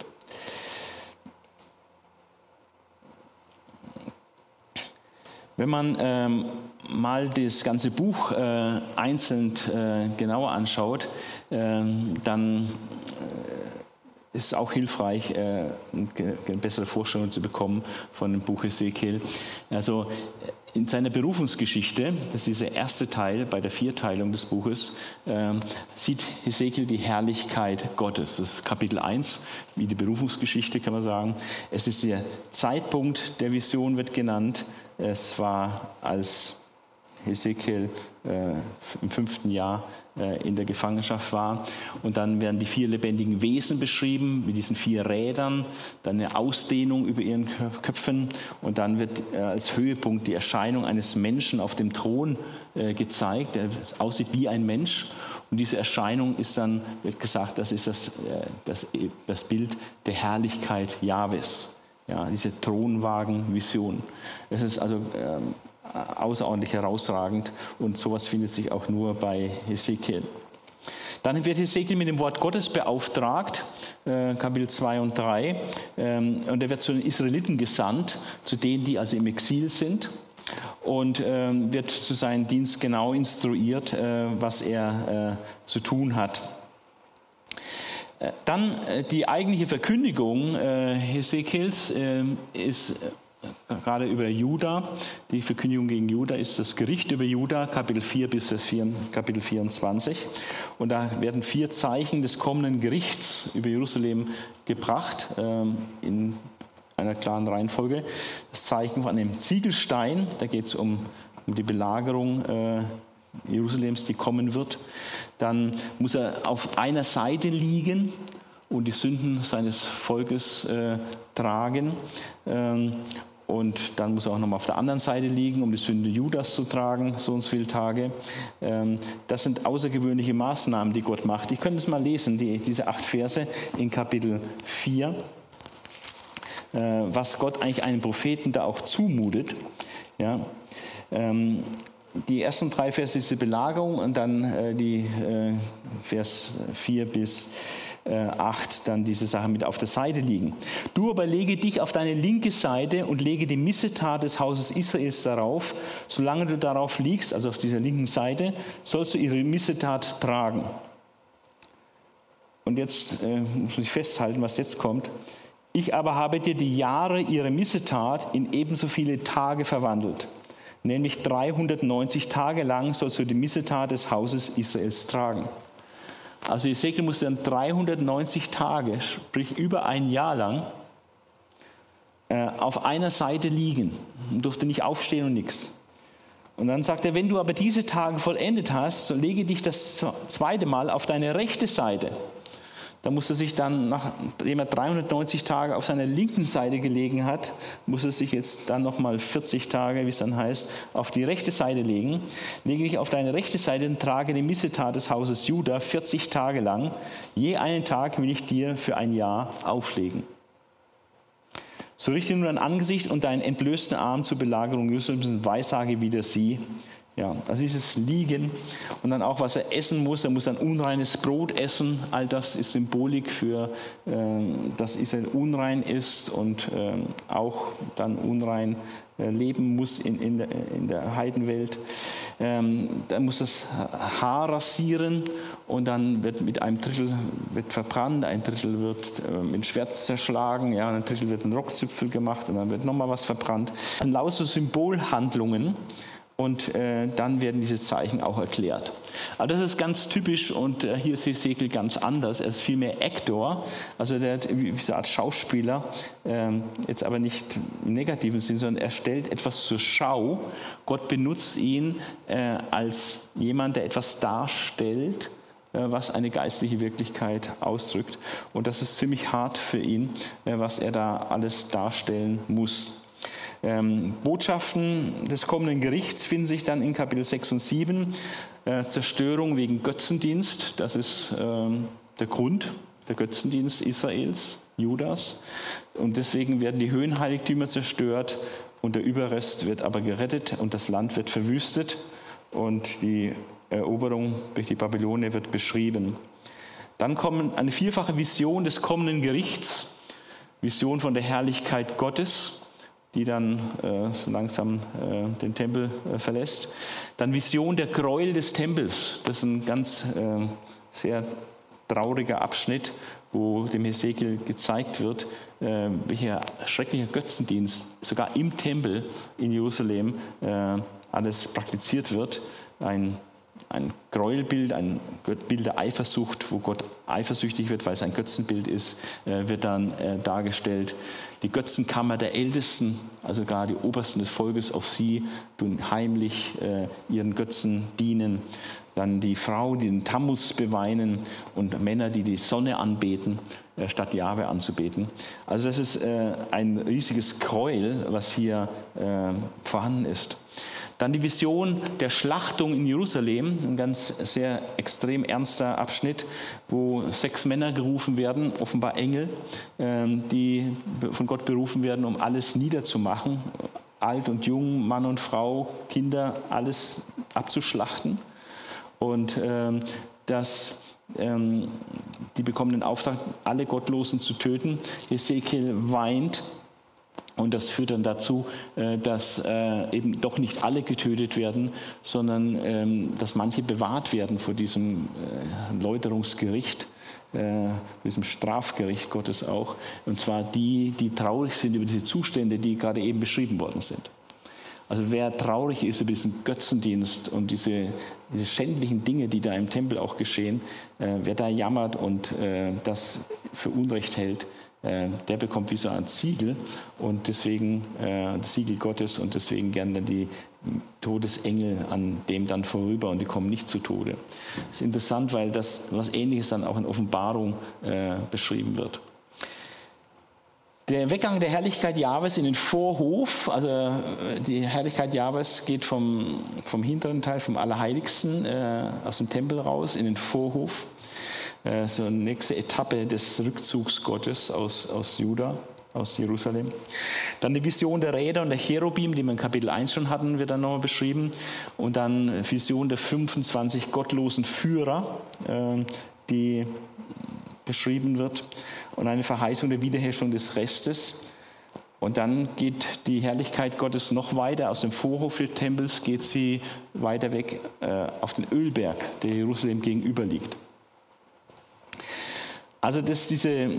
Wenn man ähm, mal das ganze Buch äh, einzeln äh, genauer anschaut, äh, dann äh, ist es auch hilfreich, äh, eine bessere Vorstellung zu bekommen von dem Buch Hesekiel. Also in seiner Berufungsgeschichte, das ist dieser erste Teil bei der Vierteilung des Buches, äh, sieht Hesekiel die Herrlichkeit Gottes. Das ist Kapitel eins, wie die Berufungsgeschichte, kann man sagen. Es ist der Zeitpunkt der Vision, wird genannt. Es war, als Hesekiel äh, im fünften Jahr äh, in der Gefangenschaft war. Und dann werden die vier lebendigen Wesen beschrieben, mit diesen vier Rädern, dann eine Ausdehnung über ihren Köpfen. Und dann wird äh, als Höhepunkt die Erscheinung eines Menschen auf dem Thron äh, gezeigt, der aussieht wie ein Mensch. Und diese Erscheinung ist dann, wird gesagt, das ist das, äh, das, das Bild der Herrlichkeit Jahwes. Ja, diese Thronwagen-Vision. Es ist also ähm, außerordentlich herausragend und sowas findet sich auch nur bei Hesekiel. Dann wird Hesekiel mit dem Wort Gottes beauftragt, äh, Kapitel zwei und drei, ähm, und er wird zu den Israeliten gesandt, zu denen, die also im Exil sind, und ähm, wird zu seinem Dienst genau instruiert, äh, was er äh, zu tun hat. Dann die eigentliche Verkündigung äh, Hesekiels äh, ist äh, gerade über Juda. Die Verkündigung gegen Juda ist das Gericht über Juda, Kapitel vier bis Kapitel vierundzwanzig. Und da werden vier Zeichen des kommenden Gerichts über Jerusalem gebracht, äh, in einer klaren Reihenfolge. Das Zeichen von einem Ziegelstein, da geht es um, um die Belagerung äh, Jerusalems, die kommen wird. Dann muss er auf einer Seite liegen und die Sünden seines Volkes äh, tragen. Ähm, und dann muss er auch noch mal auf der anderen Seite liegen, um die Sünde Judas zu tragen, so und so viele Tage. Ähm, das sind außergewöhnliche Maßnahmen, die Gott macht. Ich könnte es mal lesen, die, diese acht Verse in Kapitel vier, äh, was Gott eigentlich einem Propheten da auch zumutet. Ja, ähm, Die ersten drei Verse ist die Belagerung und dann äh, die äh, Vers vier bis acht dann diese Sache mit auf der Seite liegen. Du aber lege dich auf deine linke Seite und lege die Missetat des Hauses Israels darauf. Solange du darauf liegst, also auf dieser linken Seite, sollst du ihre Missetat tragen. Und jetzt äh, muss ich festhalten, was jetzt kommt. Ich aber habe dir die Jahre ihrer Missetat in ebenso viele Tage verwandelt. Nämlich dreihundertneunzig Tage lang sollst du die Missetat des Hauses Israels tragen. Also Hesekiel musste dann dreihundertneunzig Tage, sprich über ein Jahr lang, äh, auf einer Seite liegen und durfte nicht aufstehen und nichts. Und dann sagt er, wenn du aber diese Tage vollendet hast, so lege dich das zweite Mal auf deine rechte Seite. Da musste er sich dann, nachdem er dreihundertneunzig Tage auf seiner linken Seite gelegen hat, muss er sich jetzt dann nochmal vierzig Tage, wie es dann heißt, auf die rechte Seite legen. Lege dich auf deine rechte Seite und trage die Missetat des Hauses Juda vierzig Tage lang. Je einen Tag will ich dir für ein Jahr auflegen. So richte nun dein Angesicht und deinen entblößten Arm zur Belagerung Jerusalems und weissage wider sie. Ja, also dieses Liegen und dann auch, was er essen muss. Er muss ein unreines Brot essen. All das ist Symbolik für, äh, dass Israel unrein ist und äh, auch dann unrein äh, leben muss in, in, der, in der Heidenwelt. Ähm, dann muss das Haar rasieren und dann wird mit einem Drittel wird verbrannt, ein Drittel wird äh, mit Schwert zerschlagen, ja, ein Drittel wird ein Rockzipfel gemacht und dann wird nochmal was verbrannt. Dann lauter Symbolhandlungen. Und äh, dann werden diese Zeichen auch erklärt. Aber das ist ganz typisch und äh, hier ist Hesekiel ganz anders. Er ist viel mehr Actor, also der hat wie, wie so eine Art Schauspieler, äh, jetzt aber nicht im negativen Sinn, sondern er stellt etwas zur Schau. Gott benutzt ihn äh, als jemand, der etwas darstellt, äh, was eine geistliche Wirklichkeit ausdrückt. Und das ist ziemlich hart für ihn, äh, was er da alles darstellen muss. Ähm, Botschaften des kommenden Gerichts finden sich dann in Kapitel sechs und sieben. Äh, Zerstörung wegen Götzendienst, das ist ähm, der Grund, der Götzendienst Israels, Judas. Und deswegen werden die Höhenheiligtümer zerstört und der Überrest wird aber gerettet und das Land wird verwüstet und die Eroberung durch die Babylonier wird beschrieben. Dann kommt eine vierfache Vision des kommenden Gerichts, Vision von der Herrlichkeit Gottes, die dann äh, so langsam äh, den Tempel äh, verlässt. Dann Vision der Gräuel des Tempels. Das ist ein ganz äh, sehr trauriger Abschnitt, wo dem Hesekiel gezeigt wird, äh, welcher schrecklicher Götzendienst sogar im Tempel in Jerusalem äh, alles praktiziert wird. Ein Ein Gräuelbild, ein Bild der Eifersucht, wo Gott eifersüchtig wird, weil es ein Götzenbild ist, wird dann dargestellt. Die Götzenkammer der Ältesten, also gar die Obersten des Volkes, auf sie tun heimlich ihren Götzen dienen. Dann die Frau, die den Tammuz beweinen und Männer, die die Sonne anbeten, statt Jahwe anzubeten. Also das ist ein riesiges Gräuel, was hier vorhanden ist. Dann die Vision der Schlachtung in Jerusalem, ein ganz sehr extrem ernster Abschnitt, wo sechs Männer gerufen werden, offenbar Engel, die von Gott berufen werden, um alles niederzumachen, alt und jung, Mann und Frau, Kinder, alles abzuschlachten. Und das, die bekommen den Auftrag, alle Gottlosen zu töten. Hesekiel weint. Und das führt dann dazu, dass eben doch nicht alle getötet werden, sondern dass manche bewahrt werden vor diesem Läuterungsgericht, diesem Strafgericht Gottes auch. Und zwar die, die traurig sind über diese Zustände, die gerade eben beschrieben worden sind. Also wer traurig ist über diesen Götzendienst und diese, diese schändlichen Dinge, die da im Tempel auch geschehen, wer da jammert und das für Unrecht hält, der bekommt wie so ein Siegel und deswegen äh, das Siegel Gottes und deswegen gern dann die Todesengel an dem dann vorüber und die kommen nicht zu Tode. Das ist interessant, weil das was Ähnliches dann auch in Offenbarung äh, beschrieben wird. Der Weggang der Herrlichkeit Jahwes in den Vorhof, also die Herrlichkeit Jahwes geht vom, vom hinteren Teil, vom Allerheiligsten, äh, aus dem Tempel raus in den Vorhof. So eine nächste Etappe des Rückzugs Gottes aus, aus Juda, aus Jerusalem. Dann die Vision der Räder und der Cherubim, die wir in Kapitel eins schon hatten, wird dann nochmal beschrieben. Und dann Vision der fünfundzwanzig gottlosen Führer, die beschrieben wird und eine Verheißung der Wiederherstellung des Restes. Und dann geht die Herrlichkeit Gottes noch weiter. Aus dem Vorhof des Tempels geht sie weiter weg äh, auf den Ölberg, der Jerusalem gegenüber liegt. Also das, diese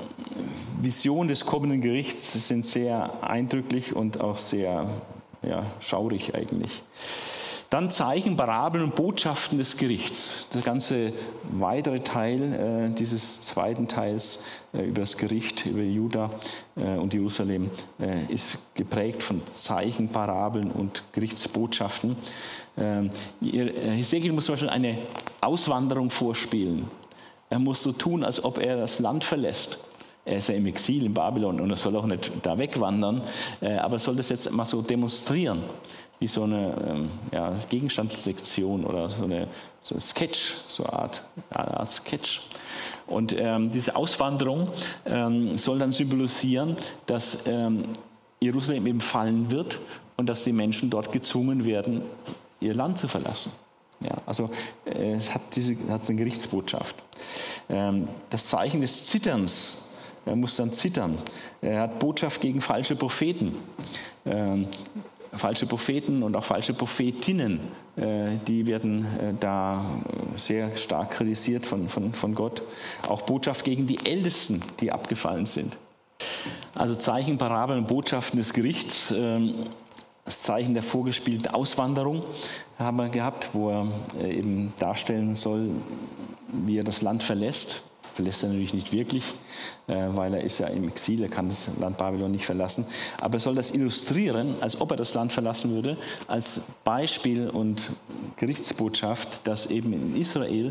Vision des kommenden Gerichts sind sehr eindrücklich und auch sehr ja, schaurig eigentlich. Dann Zeichen, Parabeln und Botschaften des Gerichts. Der ganze weitere Teil äh, dieses zweiten Teils äh, über das Gericht, über Juda äh, und Jerusalem, äh, ist geprägt von Zeichen, Parabeln und Gerichtsbotschaften. Äh, Hesekiel muss zum Beispiel eine Auswanderung vorspielen. Er muss so tun, als ob er das Land verlässt. Er ist ja im Exil in Babylon und er soll auch nicht da wegwandern, äh, aber er soll das jetzt mal so demonstrieren. Wie so eine ähm, ja, Gegenstandssektion oder so eine, so ein Sketch, so eine Art, eine Art Sketch. Und ähm, diese Auswanderung ähm, soll dann symbolisieren, dass ähm, Jerusalem eben fallen wird und dass die Menschen dort gezwungen werden, ihr Land zu verlassen. Ja, also äh, es hat diese hat eine Gerichtsbotschaft. Ähm, das Zeichen des Zitterns, er muss dann zittern. Er hat Botschaft gegen falsche Propheten. Ähm, Falsche Propheten und auch falsche Prophetinnen, äh, die werden äh, da sehr stark kritisiert von, von, von Gott. Auch Botschaft gegen die Ältesten, die abgefallen sind. Also Zeichen, Parabeln und Botschaften des Gerichts. Ähm, das Zeichen der vorgespielten Auswanderung haben wir gehabt, wo er äh, eben darstellen soll, wie er das Land verlässt. Verlässt er natürlich nicht wirklich, weil er ist ja im Exil, er kann das Land Babylon nicht verlassen. Aber er soll das illustrieren, als ob er das Land verlassen würde, als Beispiel und Gerichtsbotschaft, dass eben in Israel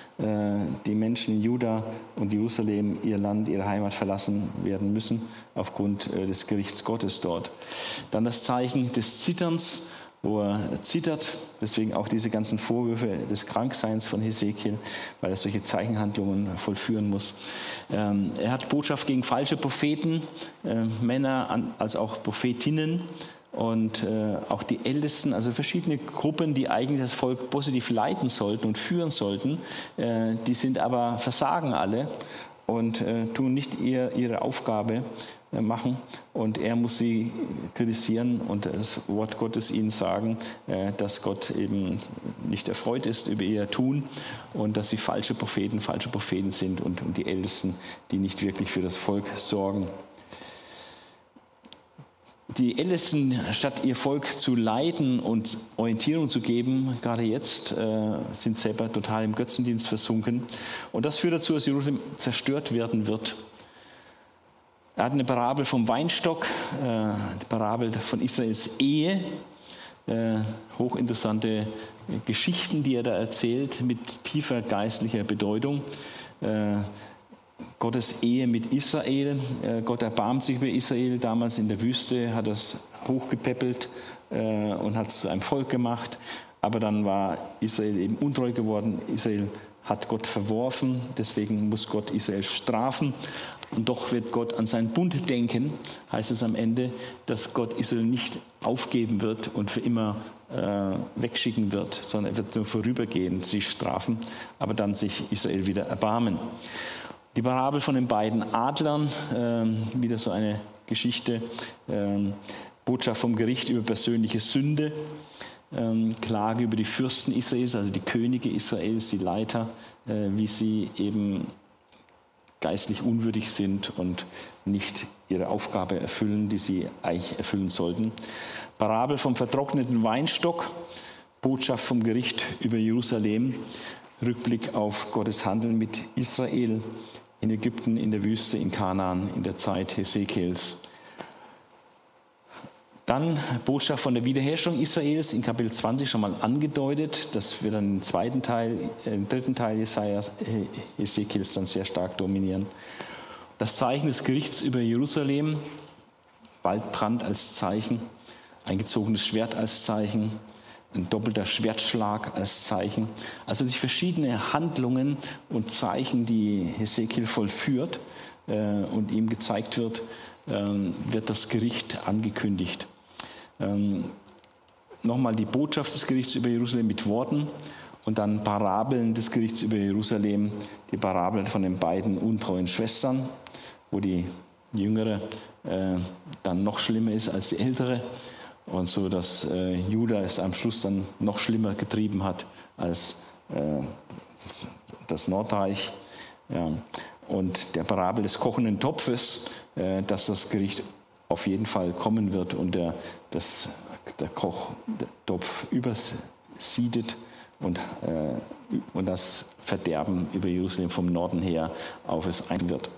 die Menschen in Juda und Jerusalem ihr Land, ihre Heimat verlassen werden müssen, aufgrund des Gerichts Gottes dort. Dann das Zeichen des Zitterns, wo er zittert, deswegen auch diese ganzen Vorwürfe des Krankseins von Hesekiel, weil er solche Zeichenhandlungen vollführen muss. Ähm, er hat Botschaft gegen falsche Propheten, äh, Männer an, als auch Prophetinnen und äh, auch die Ältesten, also verschiedene Gruppen, die eigentlich das Volk positiv leiten sollten und führen sollten, äh, die sind aber versagen alle und äh, tun nicht ihr, ihre Aufgabe äh, machen. Und er muss sie kritisieren und das Wort Gottes ihnen sagen, äh, dass Gott eben nicht erfreut ist über ihr Tun und dass sie falsche Propheten, falsche Propheten sind und, und die Ältesten, die nicht wirklich für das Volk sorgen. Die Ältesten, statt ihr Volk zu leiten und Orientierung zu geben, gerade jetzt, äh, sind selber total im Götzendienst versunken. Und das führt dazu, dass Jerusalem zerstört werden wird. Er hat eine Parabel vom Weinstock, äh, die Parabel von Israels Ehe, äh, hochinteressante Geschichten, die er da erzählt, mit tiefer geistlicher Bedeutung. Äh, Gottes Ehe mit Israel. Gott erbarmt sich über Israel. Damals in der Wüste hat er es hochgepäppelt äh, und hat es zu einem Volk gemacht. Aber dann war Israel eben untreu geworden. Israel hat Gott verworfen. Deswegen muss Gott Israel strafen. Und doch wird Gott an seinen Bund denken, heißt es am Ende, dass Gott Israel nicht aufgeben wird und für immer äh, wegschicken wird, sondern er wird nur vorübergehend sie strafen, aber dann sich Israel wieder erbarmen. Die Parabel von den beiden Adlern, äh, wieder so eine Geschichte, äh, Botschaft vom Gericht über persönliche Sünde, äh, Klage über die Fürsten Israels, also die Könige Israels, die Leiter, äh, wie sie eben geistlich unwürdig sind und nicht ihre Aufgabe erfüllen, die sie eigentlich erfüllen sollten. Parabel vom vertrockneten Weinstock, Botschaft vom Gericht über Jerusalem, Rückblick auf Gottes Handeln mit Israel in Ägypten, in der Wüste, in Kanaan, in der Zeit Hesekiels. Dann Botschaft von der Wiederherstellung Israels in Kapitel zwanzig schon mal angedeutet. Das wird dann im zweiten Teil, im dritten Teil Jesajas, Hesekiels dann sehr stark dominieren. Das Zeichen des Gerichts über Jerusalem, Waldbrand als Zeichen, ein gezogenes Schwert als Zeichen, ein doppelter Schwertschlag als Zeichen. Also durch verschiedene Handlungen und Zeichen, die Hesekiel vollführt äh, und ihm gezeigt wird, äh, wird das Gericht angekündigt. Ähm, Nochmal die Botschaft des Gerichts über Jerusalem mit Worten, Und dann Parabeln des Gerichts über Jerusalem, die Parabeln von den beiden untreuen Schwestern, wo die jüngere äh, dann noch schlimmer ist als die ältere. Und so, dass äh, Juda es am Schluss dann noch schlimmer getrieben hat als äh, das, das Nordreich. Ja. Und der Parabel des kochenden Topfes, äh, dass das Gericht auf jeden Fall kommen wird und der, das, der Kochtopf übersiedet und, äh, und das Verderben über Jerusalem vom Norden her auf es ein wird.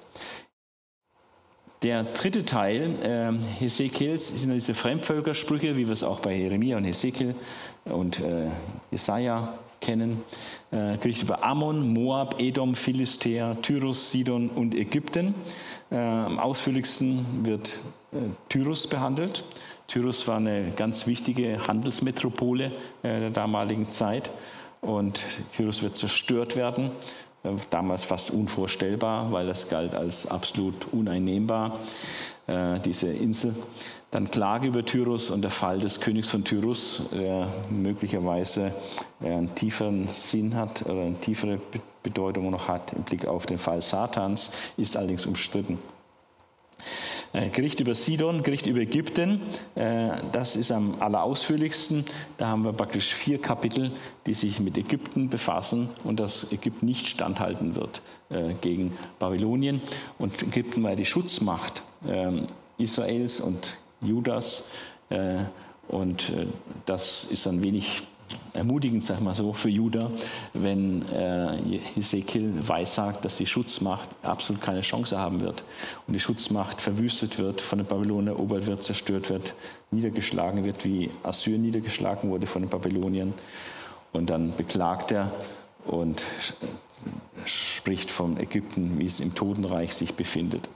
Der dritte Teil äh, Hesekiels sind diese Fremdvölkersprüche, wie wir es auch bei Jeremia und Hesekiel und äh, Jesaja kennen. Äh, Gericht über Ammon, Moab, Edom, Philistea, Tyrus, Sidon und Ägypten. Äh, am ausführlichsten wird äh, Tyrus behandelt. Tyrus war eine ganz wichtige Handelsmetropole äh, der damaligen Zeit. Und Tyrus wird zerstört werden. Damals fast unvorstellbar, weil das galt als absolut uneinnehmbar, äh, diese Insel. Dann Klage über Tyrus und der Fall des Königs von Tyrus, der möglicherweise einen tieferen Sinn hat oder eine tiefere Bedeutung noch hat im Blick auf den Fall Satans, ist allerdings umstritten. Äh, Gericht über Sidon, Gericht über Ägypten, äh, das ist am allerausführlichsten. Da haben wir praktisch vier Kapitel, die sich mit Ägypten befassen und dass Ägypten nicht standhalten wird äh, gegen Babylonien. Und Ägypten war die Schutzmacht äh, Israels und Judas. Äh, und äh, das ist ein wenig ermutigend, sag mal so, für Juda, wenn äh, Hesekiel weissagt, dass die Schutzmacht absolut keine Chance haben wird und die Schutzmacht verwüstet wird, von den Babylonern erobert wird, zerstört wird, niedergeschlagen wird, wie Assur niedergeschlagen wurde von den Babyloniern. Und dann beklagt er und spricht von Ägypten, wie es im Totenreich sich befindet.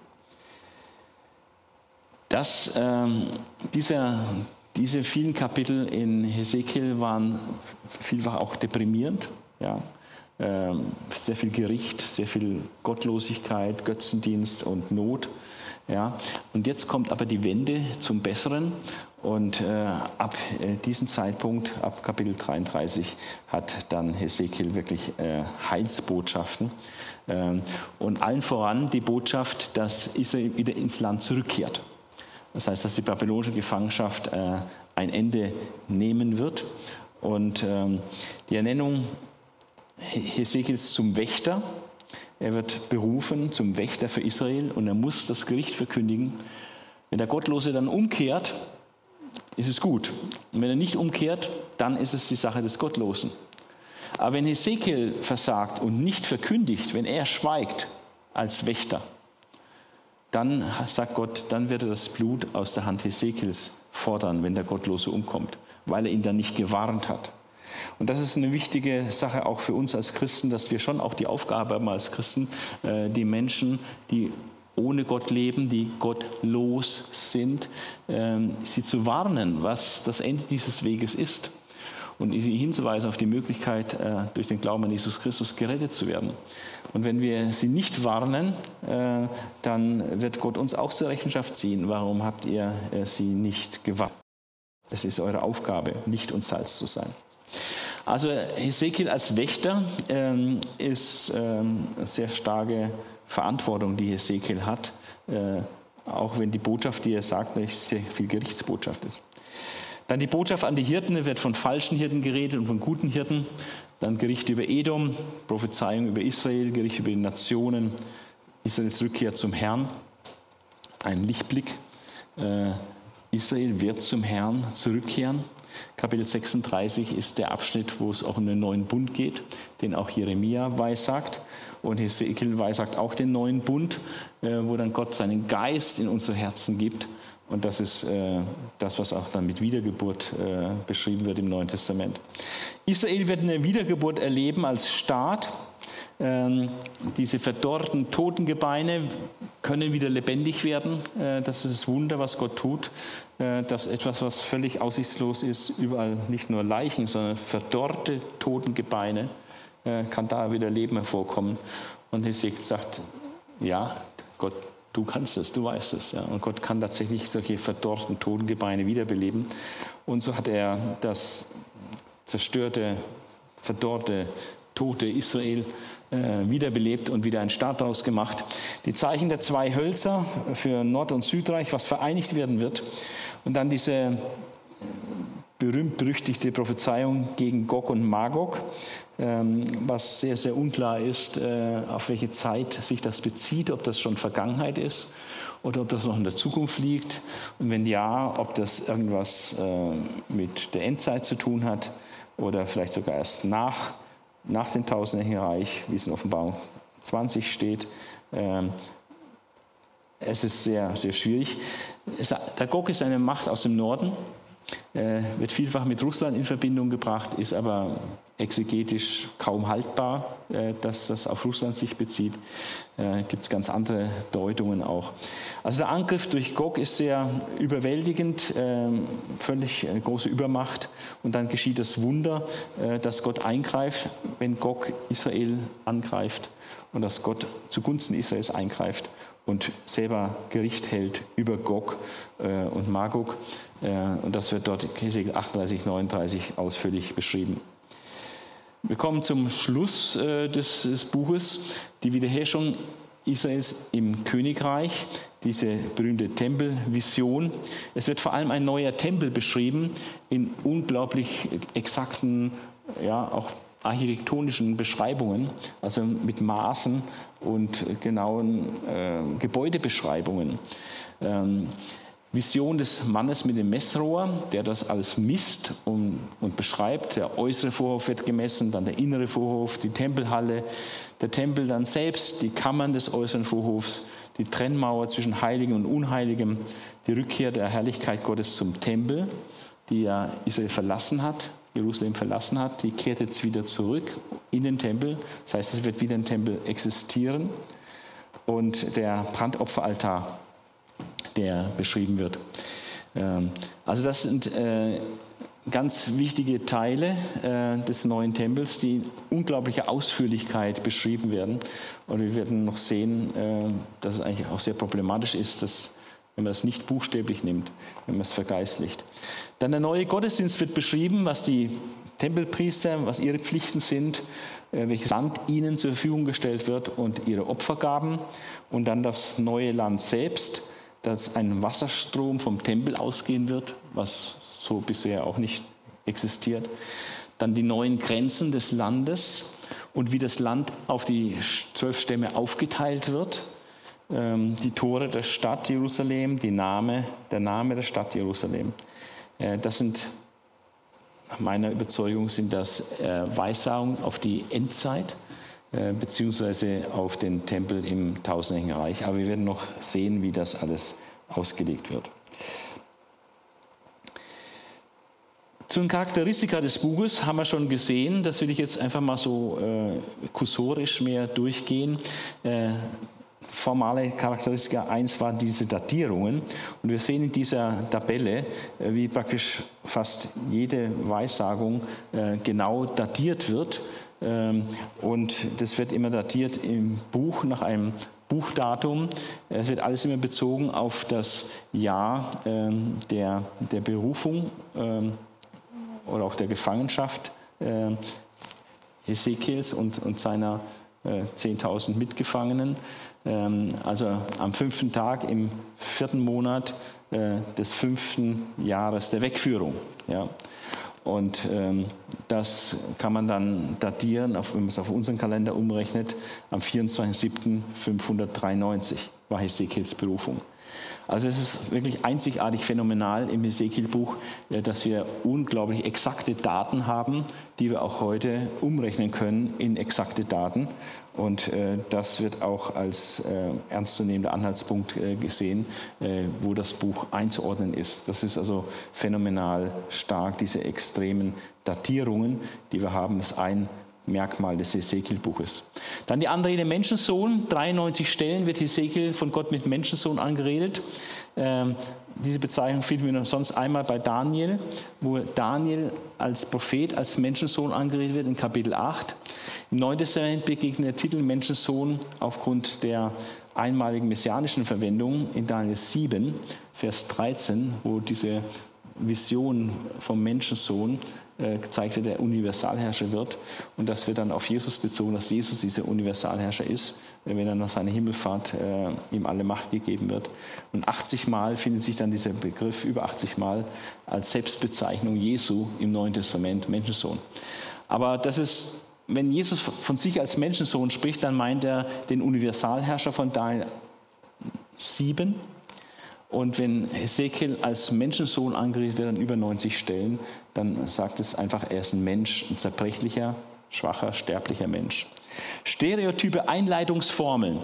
Das, ähm, dieser Diese vielen Kapitel in Hesekiel waren vielfach auch deprimierend. Ja. Ähm, sehr viel Gericht, sehr viel Gottlosigkeit, Götzendienst und Not. Ja. Und jetzt kommt aber die Wende zum Besseren. Und äh, ab äh, diesem Zeitpunkt, ab Kapitel dreiunddreißig, hat dann Hesekiel wirklich äh, Heilsbotschaften. Ähm, und allen voran die Botschaft, dass Israel wieder ins Land zurückkehrt. Das heißt, dass die babylonische Gefangenschaft äh, ein Ende nehmen wird. Und ähm, die Ernennung Hesekiels zum Wächter, er wird berufen zum Wächter für Israel und er muss das Gericht verkündigen. Wenn der Gottlose dann umkehrt, ist es gut. Und wenn er nicht umkehrt, dann ist es die Sache des Gottlosen. Aber wenn Hesekiel versagt und nicht verkündigt, wenn er schweigt als Wächter, dann sagt Gott, dann wird er das Blut aus der Hand Hesekiels fordern, wenn der Gottlose umkommt, weil er ihn dann nicht gewarnt hat. Und das ist eine wichtige Sache auch für uns als Christen, dass wir schon auch die Aufgabe haben als Christen, die Menschen, die ohne Gott leben, die gottlos sind, sie zu warnen, was das Ende dieses Weges ist. Und sie hinzuweisen auf die Möglichkeit, durch den Glauben an Jesus Christus gerettet zu werden. Und wenn wir sie nicht warnen, dann wird Gott uns auch zur Rechenschaft ziehen. Warum habt ihr sie nicht gewarnt? Es ist eure Aufgabe, Licht und Salz zu sein. Also Hesekiel als Wächter ist eine sehr starke Verantwortung, die Hesekiel hat, auch wenn die Botschaft, die er sagt, nicht sehr viel Gerichtsbotschaft ist. Dann die Botschaft an die Hirten, wird von falschen Hirten geredet und von guten Hirten. Dann Gericht über Edom, Prophezeiung über Israel, Gericht über die Nationen, Israels Rückkehr zum Herrn. Ein Lichtblick. Äh, Israel wird zum Herrn zurückkehren. Kapitel sechsunddreißig ist der Abschnitt, wo es auch um den neuen Bund geht, den auch Jeremia weissagt. Und Hesekiel weissagt auch den neuen Bund, äh, wo dann Gott seinen Geist in unsere Herzen gibt. Und das ist äh, das, was auch dann mit Wiedergeburt äh, beschrieben wird im Neuen Testament. Israel wird eine Wiedergeburt erleben als Staat. Ähm, diese verdorrten Totengebeine können wieder lebendig werden. Äh, das ist das Wunder, was Gott tut. Äh, dass etwas, was völlig aussichtslos ist, überall nicht nur Leichen, sondern verdorrte Totengebeine, äh, kann da wieder Leben hervorkommen. Und Hesekiel sagt, ja, Gott, du kannst es, du weißt es. Ja. Und Gott kann tatsächlich solche verdorrten Totengebeine wiederbeleben. Und so hat er das zerstörte verdorrte, tote Israel äh, wiederbelebt und wieder einen Staat daraus gemacht. Die Zeichen der zwei Hölzer für Nord- und Südreich, was vereinigt werden wird. Und dann diese berühmt-berüchtigte Prophezeiung gegen Gog und Magog, ähm, was sehr, sehr unklar ist, äh, auf welche Zeit sich das bezieht, ob das schon Vergangenheit ist oder ob das noch in der Zukunft liegt. Und wenn ja, ob das irgendwas äh, mit der Endzeit zu tun hat oder vielleicht sogar erst nach, nach dem tausendjährigen Reich, wie es in Offenbarung zwanzig steht. Ähm, es ist sehr, sehr schwierig. Es, der Gog ist eine Macht aus dem Norden, äh, wird vielfach mit Russland in Verbindung gebracht, ist aber exegetisch kaum haltbar, äh, dass das auf Russland sich bezieht. Äh, gibt es ganz andere Deutungen auch. Also der Angriff durch Gog ist sehr überwältigend, äh, völlig eine große Übermacht. Und dann geschieht das Wunder, äh, dass Gott eingreift, wenn Gog Israel angreift und dass Gott zugunsten Israels eingreift und selber Gericht hält über Gog äh, und Magog. Äh, und das wird dort in Hesekiel achtunddreißig, neununddreißig ausführlich beschrieben. Wir kommen zum Schluss äh, des, des Buches, die Wiederherrschung Israels im Königreich, diese berühmte Tempelvision. Es wird vor allem ein neuer Tempel beschrieben in unglaublich exakten, ja, auch architektonischen Beschreibungen, also mit Maßen und genauen äh, Gebäudebeschreibungen. Ähm, Vision des Mannes mit dem Messrohr, der das alles misst und, und beschreibt. Der äußere Vorhof wird gemessen, dann der innere Vorhof, die Tempelhalle, der Tempel dann selbst, die Kammern des äußeren Vorhofs, die Trennmauer zwischen Heiligem und Unheiligem, die Rückkehr der Herrlichkeit Gottes zum Tempel, die ja Israel verlassen hat, Jerusalem verlassen hat, die kehrt jetzt wieder zurück in den Tempel. Das heißt, es wird wieder ein Tempel existieren. Und der Brandopferaltar, der beschrieben wird. Also das sind ganz wichtige Teile des neuen Tempels, die in unglaublicher Ausführlichkeit beschrieben werden. Und wir werden noch sehen, dass es eigentlich auch sehr problematisch ist, dass, wenn man das nicht buchstäblich nimmt, wenn man es vergeistlicht. Dann der neue Gottesdienst wird beschrieben, was die Tempelpriester, was ihre Pflichten sind, welches Land ihnen zur Verfügung gestellt wird und ihre Opfergaben. Und dann das neue Land selbst, dass ein Wasserstrom vom Tempel ausgehen wird, was so bisher auch nicht existiert. Dann die neuen Grenzen des Landes und wie das Land auf die zwölf Stämme aufgeteilt wird. Die Tore der Stadt Jerusalem, die Name, der Name der Stadt Jerusalem. Das sind, nach meiner Überzeugung, sind das Weissagungen auf die Endzeit, beziehungsweise auf den Tempel im tausendjährigen Reich. Aber wir werden noch sehen, wie das alles ausgelegt wird. Zu den Charakteristika des Buches haben wir schon gesehen. Das will ich jetzt einfach mal so äh, kursorisch mehr durchgehen. Äh, formale Charakteristika eins war diese Datierungen. Und wir sehen in dieser Tabelle, äh, wie praktisch fast jede Weissagung äh, genau datiert wird. Und das wird immer datiert im Buch nach einem Buchdatum. Es wird alles immer bezogen auf das Jahr der, der Berufung oder auch der Gefangenschaft Hesekiels und, und seiner zehntausend Mitgefangenen. Also am fünften Tag im vierten Monat des fünften Jahres der Wegführung. Ja. Und ähm, das kann man dann datieren, auf, wenn man es auf unseren Kalender umrechnet, am vierundzwanzigsten siebten fünfhundertdreiundneunzig war Hesekiels Berufung. Also es ist wirklich einzigartig phänomenal im Hesekiel-Buch, dass wir unglaublich exakte Daten haben, die wir auch heute umrechnen können in exakte Daten. Und äh, das wird auch als äh, ernstzunehmender Anhaltspunkt äh, gesehen, äh, wo das Buch einzuordnen ist. Das ist also phänomenal stark, diese extremen Datierungen, die wir haben, ist ein Merkmal des Hesekiel-Buches. Dann die Anrede Menschensohn. dreiundneunzig Stellen wird Hesekiel von Gott mit Menschensohn angeredet. Ähm, diese Bezeichnung finden wir noch sonst einmal bei Daniel, wo Daniel als Prophet, als Menschensohn angeredet wird in Kapitel acht. Im Neuen Testament begegnet der Titel Menschensohn aufgrund der einmaligen messianischen Verwendung in Daniel sieben, Vers dreizehn, wo diese Vision vom Menschensohn äh, gezeigt wird, der Universalherrscher wird. Und das wird dann auf Jesus bezogen, dass Jesus dieser Universalherrscher ist, wenn dann nach seiner Himmelfahrt äh, ihm alle Macht gegeben wird. Und achtzig Mal findet sich dann dieser Begriff, über achtzig Mal, als Selbstbezeichnung Jesu im Neuen Testament, Menschensohn. Aber das ist, wenn Jesus von sich als Menschensohn spricht, dann meint er den Universalherrscher von Daniel sieben. Und wenn Hesekiel als Menschensohn angeredet wird an über neunzig Stellen, dann sagt es einfach, er ist ein Mensch, ein zerbrechlicher, schwacher, sterblicher Mensch. Stereotype Einleitungsformeln.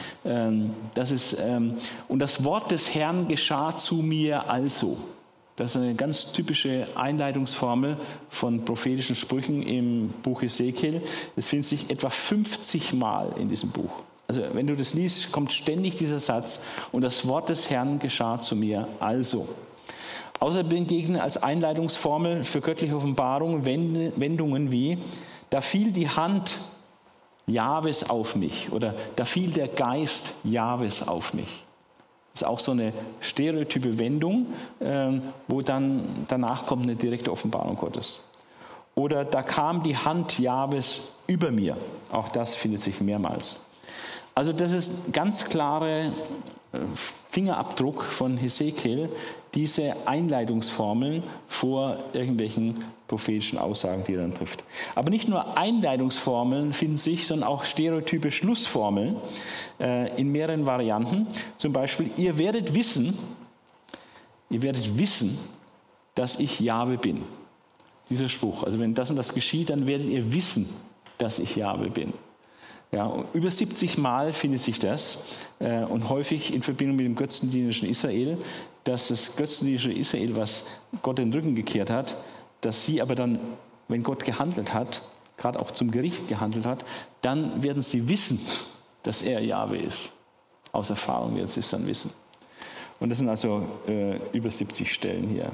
Das ist, und das Wort des Herrn geschah zu mir also. Das ist eine ganz typische Einleitungsformel von prophetischen Sprüchen im Buch Hesekiel. Das findet sich etwa fünfzig Mal in diesem Buch. Also wenn du das liest, kommt ständig dieser Satz, und das Wort des Herrn geschah zu mir also. Außerdem begegnen als Einleitungsformel für göttliche Offenbarung Wendungen wie, da fiel die Hand Jahwes auf mich oder da fiel der Geist Jahwes auf mich. Das ist auch so eine stereotype Wendung, wo dann danach kommt eine direkte Offenbarung Gottes. Oder da kam die Hand Jahwes über mir. Auch das findet sich mehrmals. Also das ist ganz klare Fingerabdruck von Hesekiel, diese Einleitungsformeln vor irgendwelchen prophetischen Aussagen, die er dann trifft. Aber nicht nur Einleitungsformeln finden sich, sondern auch stereotype Schlussformeln äh, in mehreren Varianten. Zum Beispiel, ihr werdet wissen, ihr werdet wissen, dass ich Jahwe bin. Dieser Spruch, also wenn das und das geschieht, dann werdet ihr wissen, dass ich Jahwe bin. Ja, über siebzig Mal findet sich das äh, und häufig in Verbindung mit dem götzendienerischen Israel, dass das götzendienerische Israel, was Gott den Rücken gekehrt hat, dass sie aber dann, wenn Gott gehandelt hat, gerade auch zum Gericht gehandelt hat, dann werden sie wissen, dass er Jahwe ist. Aus Erfahrung werden sie es dann wissen. Und das sind also äh, über siebzig Stellen hier.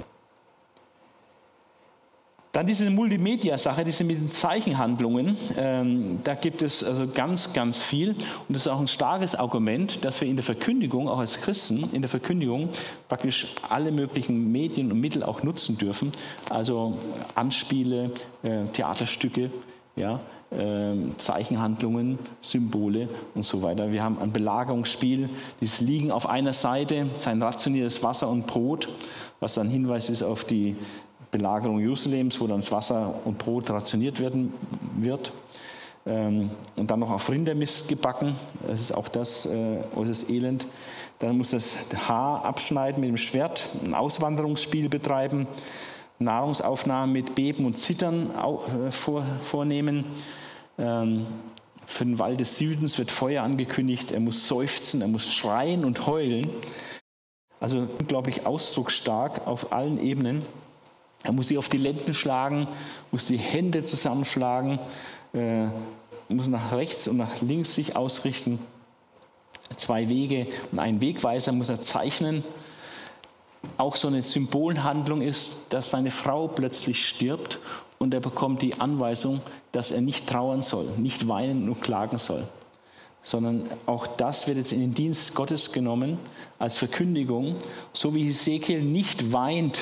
Dann diese Multimedia-Sache, diese mit den Zeichenhandlungen, ähm, da gibt es also ganz, ganz viel. Und das ist auch ein starkes Argument, dass wir in der Verkündigung, auch als Christen, in der Verkündigung praktisch alle möglichen Medien und Mittel auch nutzen dürfen. Also Anspiele, äh, Theaterstücke, ja, äh, Zeichenhandlungen, Symbole und so weiter. Wir haben ein Belagerungsspiel, dieses Liegen auf einer Seite, sein rationiertes Wasser und Brot, was dann Hinweis ist auf die Belagerung Jerusalems, wo dann das Wasser und Brot rationiert werden wird. Ähm, und dann noch auf Rindermist gebacken. Das ist auch das äh, äußerst elend. Dann muss das Haar abschneiden mit dem Schwert, ein Auswanderungsspiel betreiben, Nahrungsaufnahmen mit Beben und Zittern äh, vor, vornehmen. Ähm, für den Wald des Südens wird Feuer angekündigt. Er muss seufzen, er muss schreien und heulen. Also unglaublich ausdrucksstark auf allen Ebenen. Er muss sie auf die Lenden schlagen, muss die Hände zusammenschlagen, äh, muss nach rechts und nach links sich ausrichten. Zwei Wege und einen Wegweiser muss er zeichnen. Auch so eine Symbolhandlung ist, dass seine Frau plötzlich stirbt und er bekommt die Anweisung, dass er nicht trauern soll, nicht weinen und klagen soll. Sondern auch das wird jetzt in den Dienst Gottes genommen als Verkündigung, so wie Hesekiel nicht weint,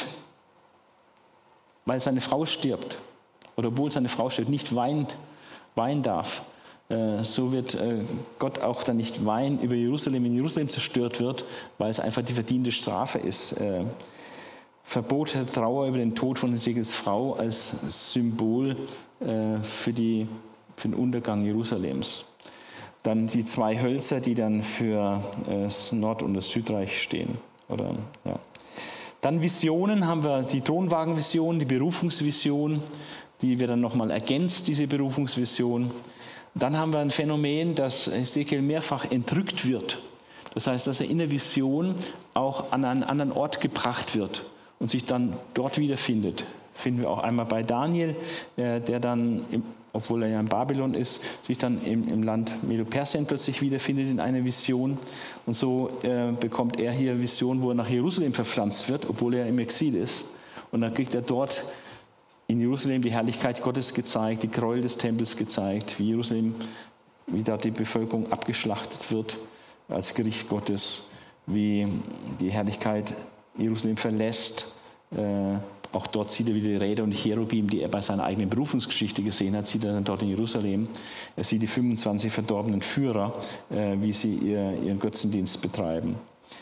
weil seine Frau stirbt, oder obwohl seine Frau stirbt, nicht weint, weinen darf. Äh, so wird äh, Gott auch dann nicht weinen über Jerusalem, wenn Jerusalem zerstört wird, weil es einfach die verdiente Strafe ist. Äh, Verbot der Trauer über den Tod von Hesekiels Frau als Symbol äh, für, die, für den Untergang Jerusalems. Dann die zwei Hölzer, die dann für äh, das Nord- und das Südreich stehen. Oder, ja. Dann Visionen, haben wir die Thronwagenvision, die Berufungsvision, die wird dann nochmal ergänzt, diese Berufungsvision. Dann haben wir ein Phänomen, dass Hesekiel mehrfach entrückt wird. Das heißt, dass er in der Vision auch an einen anderen Ort gebracht wird und sich dann dort wiederfindet. Finden wir auch einmal bei Daniel, der dann, obwohl er ja in Babylon ist, sich dann im, im Land Medo-Persien plötzlich wiederfindet in einer Vision. Und so äh, bekommt er hier Vision, wo er nach Jerusalem verpflanzt wird, obwohl er im Exil ist. Und dann kriegt er dort in Jerusalem die Herrlichkeit Gottes gezeigt, die Gräuel des Tempels gezeigt, wie Jerusalem, wie da die Bevölkerung abgeschlachtet wird als Gericht Gottes, wie die Herrlichkeit Jerusalem verlässt, äh, Auch dort sieht er wieder die Räder und die Cherubim, die er bei seiner eigenen Berufungsgeschichte gesehen hat, sieht er dann dort in Jerusalem. Er sieht die fünfundzwanzig verdorbenen Führer, äh, wie sie ihr, ihren Götzendienst betreiben.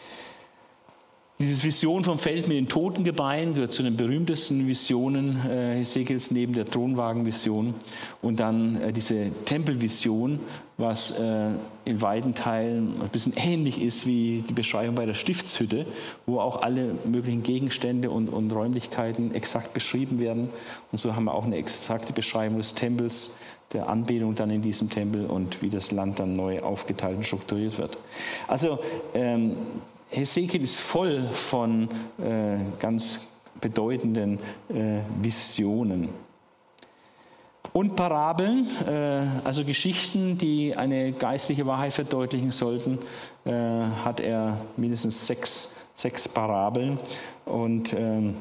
Diese Vision vom Feld mit den Totengebeinen gehört zu den berühmtesten Visionen äh, Hesekiels neben der Thronwagenvision. Und dann äh, diese Tempelvision, was äh, in weiten Teilen ein bisschen ähnlich ist wie die Beschreibung bei der Stiftshütte, wo auch alle möglichen Gegenstände und, und Räumlichkeiten exakt beschrieben werden. Und so haben wir auch eine exakte Beschreibung des Tempels, der Anbetung dann in diesem Tempel und wie das Land dann neu aufgeteilt und strukturiert wird. Also ähm, Hesekiel ist voll von äh, ganz bedeutenden äh, Visionen. Und Parabeln, äh, also Geschichten, die eine geistliche Wahrheit verdeutlichen sollten, äh, hat er mindestens sechs, sechs Parabeln. Und ähm,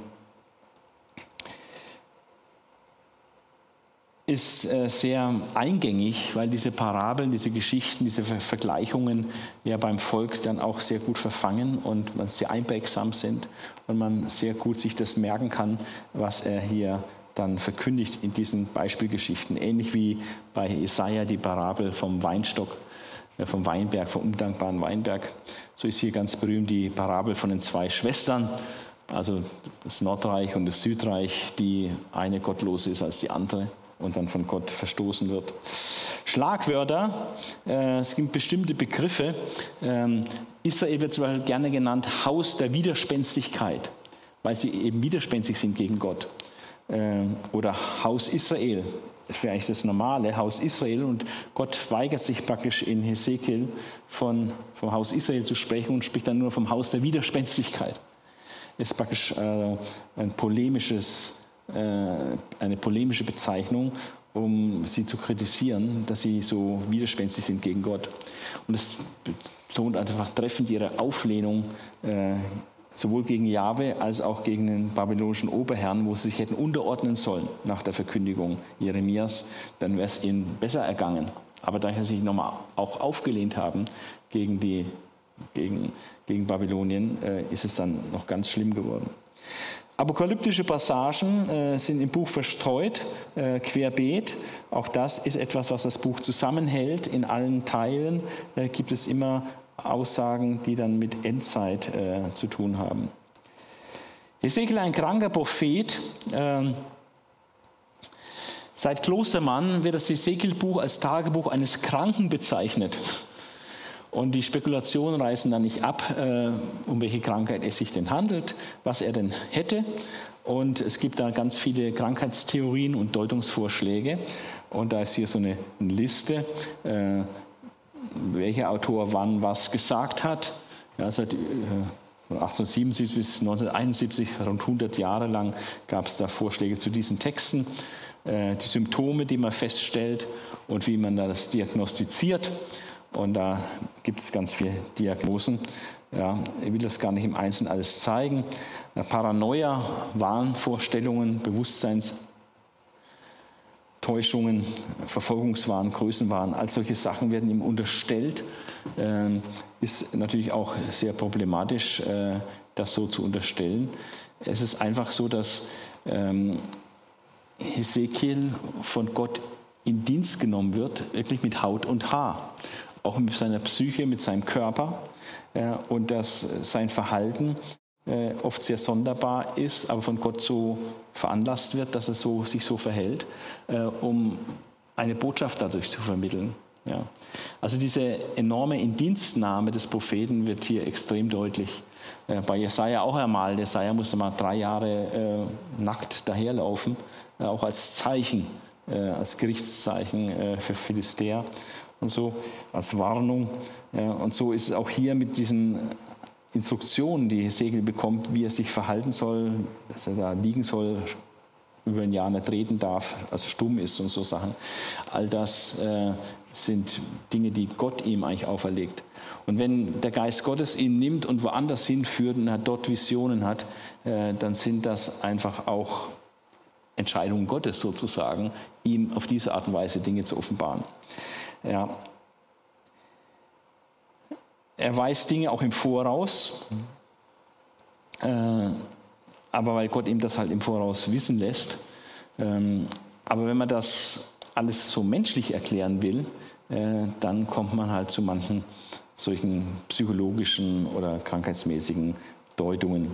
ist äh, sehr eingängig, weil diese Parabeln, diese Geschichten, diese Ver Vergleichungen ja beim Volk dann auch sehr gut verfangen und man sehr einprägsam sind und man sehr gut sich das merken kann, was er hier dann verkündigt in diesen Beispielgeschichten. Ähnlich wie bei Jesaja die Parabel vom Weinstock, äh, vom Weinberg, vom undankbaren Weinberg. So ist hier ganz berühmt die Parabel von den zwei Schwestern, also das Nordreich und das Südreich, die eine gottloser ist als die andere und dann von Gott verstoßen wird. Schlagwörter, äh, es gibt bestimmte Begriffe. Ähm, Israel wird zum Beispiel gerne genannt Haus der Widerspenstigkeit, weil sie eben widerspenstig sind gegen Gott. Ähm, oder Haus Israel, das ist vielleicht das normale Haus Israel, und Gott weigert sich praktisch in Hesekiel von, vom Haus Israel zu sprechen und spricht dann nur vom Haus der Widerspenstigkeit. Das ist praktisch äh, ein polemisches eine polemische Bezeichnung, um sie zu kritisieren, dass sie so widerspenstig sind gegen Gott. Und das betont einfach treffend ihre Auflehnung äh, sowohl gegen Jahwe als auch gegen den babylonischen Oberherrn, wo sie sich hätten unterordnen sollen nach der Verkündigung Jeremias, dann wäre es ihnen besser ergangen. Aber da sie sich nochmal auch aufgelehnt haben gegen, die, gegen, gegen Babylonien, äh, ist es dann noch ganz schlimm geworden. Apokalyptische Passagen äh, sind im Buch verstreut, äh, querbeet. Auch das ist etwas, was das Buch zusammenhält. In allen Teilen äh, gibt es immer Aussagen, die dann mit Endzeit äh, zu tun haben. Hesekiel, ein kranker Prophet. Äh, seit Klostermann wird das Hesekiel-Buch als Tagebuch eines Kranken bezeichnet. Und die Spekulationen reißen dann nicht ab, äh, um welche Krankheit es sich denn handelt, was er denn hätte. Und es gibt da ganz viele Krankheitstheorien und Deutungsvorschläge. Und da ist hier so eine Liste, äh, welcher Autor wann was gesagt hat. Ja, seit äh, achtzehnhundertsiebenundsiebzig bis neunzehnhunderteinundsiebzig, rund hundert Jahre lang, gab es da Vorschläge zu diesen Texten. Äh, die Symptome, die man feststellt und wie man das diagnostiziert. Und da gibt es ganz viele Diagnosen. Ja, ich will das gar nicht im Einzelnen alles zeigen. Paranoia, Wahnvorstellungen, Bewusstseinstäuschungen, Verfolgungswahn, Größenwahn, all solche Sachen werden ihm unterstellt. Ähm, ist natürlich auch sehr problematisch, äh, das so zu unterstellen. Es ist einfach so, dass ähm, Hesekiel von Gott in Dienst genommen wird, wirklich mit Haut und Haar. Auch mit seiner Psyche, mit seinem Körper, äh, und dass sein Verhalten äh, oft sehr sonderbar ist, aber von Gott so veranlasst wird, dass er so, sich so verhält, äh, um eine Botschaft dadurch zu vermitteln. Ja. Also diese enorme Indienstnahme des Propheten wird hier extrem deutlich. Äh, bei Jesaja auch einmal. Jesaja musste mal drei Jahre äh, nackt daherlaufen, äh, auch als Zeichen, äh, als Gerichtszeichen äh, für Philistäer. Und so als Warnung. Ja, und so ist es auch hier mit diesen Instruktionen, die Hesekiel bekommt, wie er sich verhalten soll, dass er da liegen soll, über ein Jahr nicht reden darf, also stumm ist und so Sachen. All das äh, sind Dinge, die Gott ihm eigentlich auferlegt. Und wenn der Geist Gottes ihn nimmt und woanders hinführt und er dort Visionen hat, äh, dann sind das einfach auch Entscheidungen Gottes sozusagen, ihm auf diese Art und Weise Dinge zu offenbaren. Ja. Er weiß Dinge auch im Voraus. Äh, aber weil Gott ihm das halt im Voraus wissen lässt. Ähm, aber wenn man das alles so menschlich erklären will, äh, dann kommt man halt zu manchen solchen psychologischen oder krankheitsmäßigen Deutungen.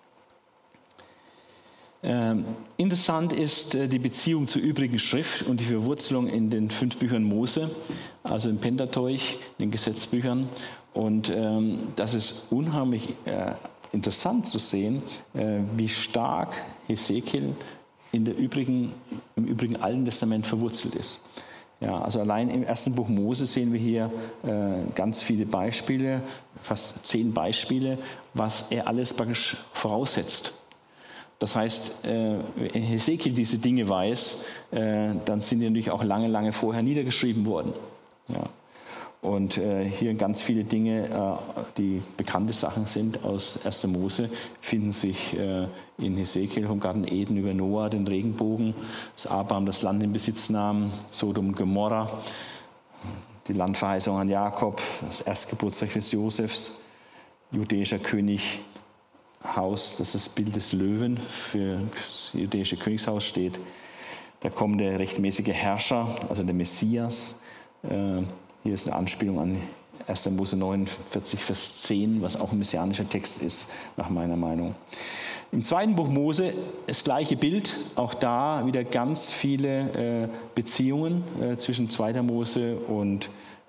Ähm, interessant ist äh, die Beziehung zur übrigen Schrift und die Verwurzelung in den fünf Büchern Mose, also im Pentateuch, den Gesetzbüchern. Und ähm, das ist unheimlich äh, interessant zu sehen, äh, wie stark Hesekiel in der übrigen, im übrigen Alten Testament verwurzelt ist. Ja, also allein im ersten Buch Mose sehen wir hier äh, ganz viele Beispiele, fast zehn Beispiele, was er alles praktisch voraussetzt. Das heißt, wenn Hesekiel diese Dinge weiß, dann sind die natürlich auch lange, lange vorher niedergeschrieben worden. Ja. Und hier ganz viele Dinge, die bekannte Sachen sind aus erster Mose, finden sich in Hesekiel, vom Garten Eden über Noah, den Regenbogen, dass Abraham das Land in Besitz nahm, Sodom und Gomorra, die Landverheißung an Jakob, das Erstgeburtstag des Josefs, jüdischer König, Haus, das ist das Bild des Löwen für das jüdische Königshaus steht. Da kommt der rechtmäßige Herrscher, also der Messias. Hier ist eine Anspielung an erster Mose neunundvierzig, Vers zehn, was auch ein messianischer Text ist, nach meiner Meinung. Im zweiten Buch Mose das gleiche Bild, auch da wieder ganz viele Beziehungen zwischen zweiter Mose und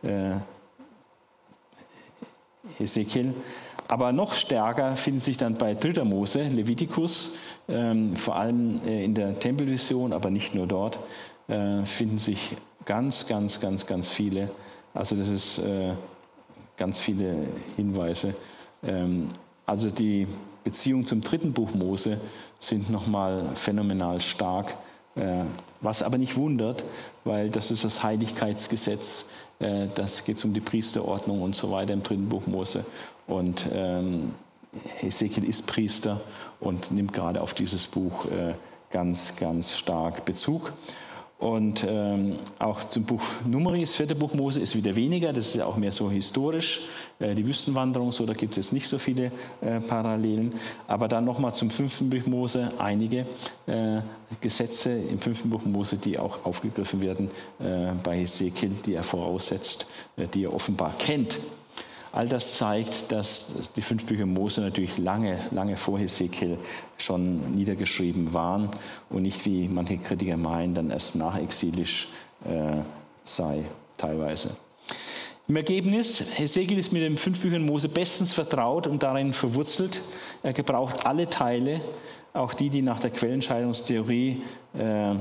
Hesekiel. Aber noch stärker finden sich dann bei dritter Mose, Levitikus, ähm, vor allem äh, in der Tempelvision, aber nicht nur dort, äh, finden sich ganz, ganz, ganz, ganz viele. Also das ist äh, ganz viele Hinweise. Ähm, also die Beziehungen zum dritten Buch Mose sind nochmal phänomenal stark, äh, was aber nicht wundert, weil das ist das Heiligkeitsgesetz, äh, das geht um die Priesterordnung und so weiter im dritten Buch Mose. Und ähm, Hesekiel ist Priester und nimmt gerade auf dieses Buch äh, ganz, ganz stark Bezug. Und ähm, auch zum Buch Numeri, das vierte Buch Mose, ist wieder weniger. Das ist ja auch mehr so historisch. Äh, die Wüstenwanderung, so, da gibt es jetzt nicht so viele äh, Parallelen. Aber dann nochmal zum fünften Buch Mose einige äh, Gesetze im fünften Buch Mose, die auch aufgegriffen werden äh, bei Hesekiel, die er voraussetzt, äh, die er offenbar kennt. All das zeigt, dass die fünf Bücher Mose natürlich lange, lange vor Hesekiel schon niedergeschrieben waren und nicht, wie manche Kritiker meinen, dann erst nachexilisch äh, sei teilweise. Im Ergebnis, Hesekiel ist mit den fünf Büchern Mose bestens vertraut und darin verwurzelt. Er gebraucht alle Teile, auch die, die nach der Quellenscheidungstheorie äh,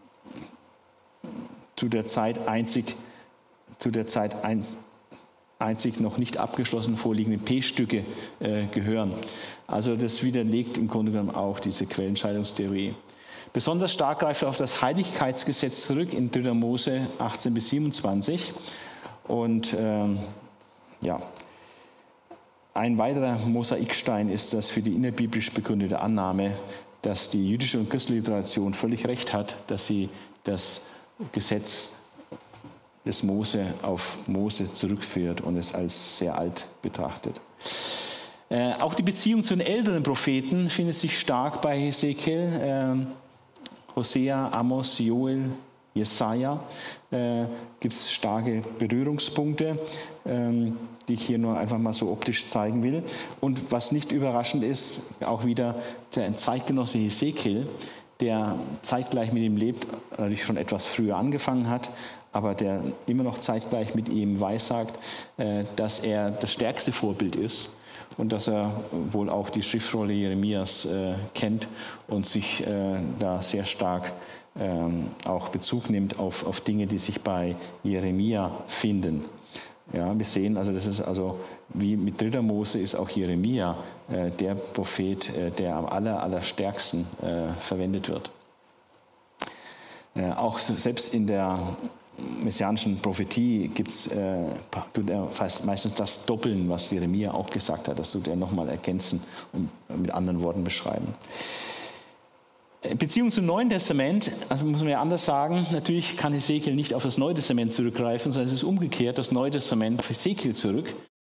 zu der Zeit einzig, zu der Zeit einzig einzig noch nicht abgeschlossen vorliegende P-Stücke äh, gehören. Also das widerlegt im Grunde genommen auch diese Quellenscheidungstheorie. Besonders stark greift er auf das Heiligkeitsgesetz zurück in dritter Mose achtzehn bis siebenundzwanzig. Und ähm, ja, ein weiterer Mosaikstein ist das für die innerbiblisch begründete Annahme, dass die jüdische und christliche Tradition völlig recht hat, dass sie das Gesetz des Mose auf Mose zurückführt und es als sehr alt betrachtet. Äh, auch die Beziehung zu den älteren Propheten findet sich stark bei Hesekiel. Äh, Hosea, Amos, Joel, Jesaja äh, gibt es starke Berührungspunkte, äh, die ich hier nur einfach mal so optisch zeigen will. Und was nicht überraschend ist, auch wieder der Zeitgenosse Hesekiel, der zeitgleich mit ihm lebt, natürlich schon etwas früher angefangen hat, aber der immer noch zeitgleich mit ihm weissagt, dass er das stärkste Vorbild ist und dass er wohl auch die Schriftrolle Jeremias kennt und sich da sehr stark auch Bezug nimmt auf, auf Dinge, die sich bei Jeremia finden. Ja, wir sehen, also das ist also wie mit dritter Mose ist auch Jeremia äh, der Prophet, äh, der am aller, allerstärksten äh, verwendet wird. Äh, auch so, selbst in der messianischen Prophetie gibt's, äh, tut er fast meistens das Doppeln, was Jeremia auch gesagt hat. Das tut er nochmal ergänzen und mit anderen Worten beschreiben. Beziehung zum Neuen Testament, also muss man ja anders sagen, natürlich kann Hesekiel nicht auf das Neue Testament zurückgreifen, sondern es ist umgekehrt, das Neue Testament auf Hesekiel zurück.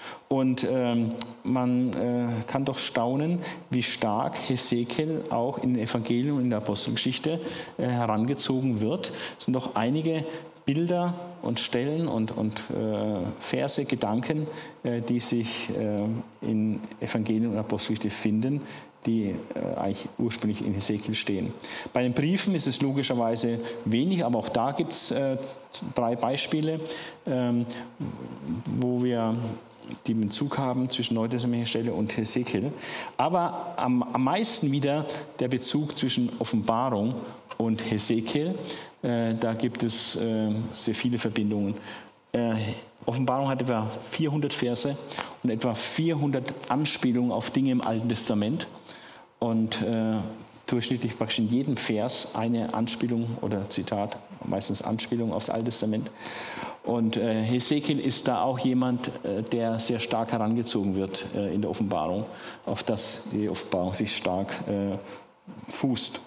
Und ähm, man äh, kann doch staunen, wie stark Hesekiel auch in den Evangelien und in der Apostelgeschichte äh, herangezogen wird. Es sind doch einige Bilder und Stellen und, und äh, Verse, Gedanken, äh, die sich äh, in Evangelien und Apostelgeschichte finden, die äh, eigentlich ursprünglich in Hesekiel stehen. Bei den Briefen ist es logischerweise wenig, aber auch da gibt es äh, drei Beispiele, ähm, wo wir die Bezug haben zwischen neutestamentlicher Stelle und Hesekiel. Aber am, am meisten wieder der Bezug zwischen Offenbarung und Hesekiel. Äh, da gibt es äh, sehr viele Verbindungen. Äh, Offenbarung hat etwa vierhundert Verse und etwa vierhundert Anspielungen auf Dinge im Alten Testament. Und äh, durchschnittlich praktisch in jedem Vers eine Anspielung oder Zitat, meistens Anspielung aufs Alte Testament. Und äh, Hesekiel ist da auch jemand, äh, der sehr stark herangezogen wird äh, in der Offenbarung, auf das die Offenbarung sich stark äh, fußt.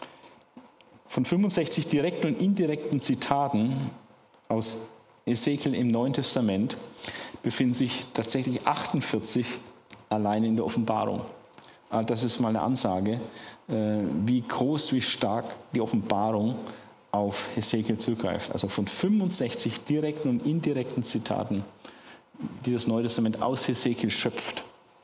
Von fünfundsechzig direkten und indirekten Zitaten aus Hesekiel im Neuen Testament befinden sich tatsächlich achtundvierzig allein in der Offenbarung. Das ist mal eine Ansage, wie groß, wie stark die Offenbarung auf Hesekiel zugreift. Also von fünfundsechzig direkten und indirekten Zitaten, die das Neue Testament aus Hesekiel schöpft,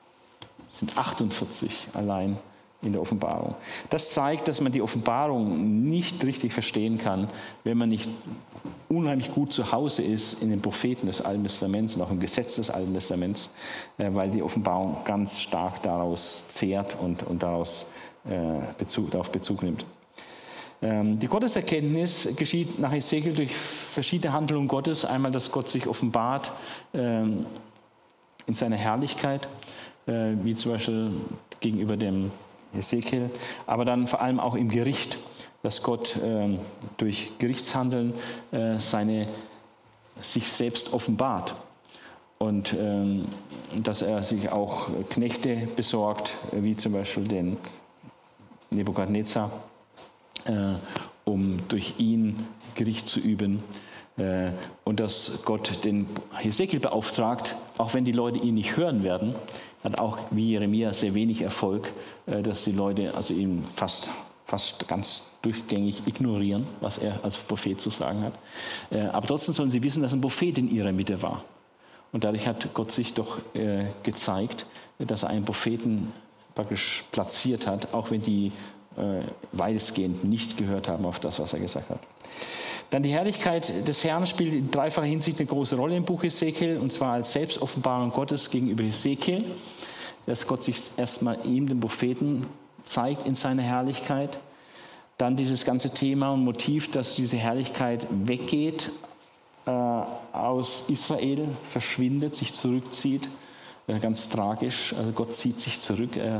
sind achtundvierzig allein in der Offenbarung. Das zeigt, dass man die Offenbarung nicht richtig verstehen kann, wenn man nicht unheimlich gut zu Hause ist in den Propheten des Alten Testaments und auch im Gesetz des Alten Testaments, weil die Offenbarung ganz stark daraus zehrt und, und daraus, äh, Bezug, darauf Bezug nimmt. Ähm, die Gotteserkenntnis geschieht nach Hesekiel durch verschiedene Handlungen Gottes. Einmal, dass Gott sich offenbart ähm, in seiner Herrlichkeit, äh, wie zum Beispiel gegenüber dem Hesekiel, aber dann vor allem auch im Gericht, dass Gott äh, durch Gerichtshandeln äh, seine, sich selbst offenbart und äh, dass er sich auch Knechte besorgt, wie zum Beispiel den Nebukadnezar, äh, um durch ihn Gericht zu üben. Äh, und dass Gott den Hesekiel beauftragt, auch wenn die Leute ihn nicht hören werden, hat auch wie Jeremia sehr wenig Erfolg, dass die Leute also ihn fast, fast ganz durchgängig ignorieren, was er als Prophet zu sagen hat. Aber trotzdem sollen sie wissen, dass ein Prophet in ihrer Mitte war. Und dadurch hat Gott sich doch gezeigt, dass er einen Propheten praktisch platziert hat, auch wenn die weitestgehend nicht gehört haben auf das, was er gesagt hat. Dann die Herrlichkeit des Herrn spielt in dreifacher Hinsicht eine große Rolle im Buch Hesekiel, und zwar als Selbstoffenbarung Gottes gegenüber Hesekiel, dass Gott sich erstmal ihm, dem Propheten, zeigt in seiner Herrlichkeit. Dann dieses ganze Thema und Motiv, dass diese Herrlichkeit weggeht, äh, aus Israel, verschwindet, sich zurückzieht, äh, ganz tragisch. Also Gott zieht sich zurück, er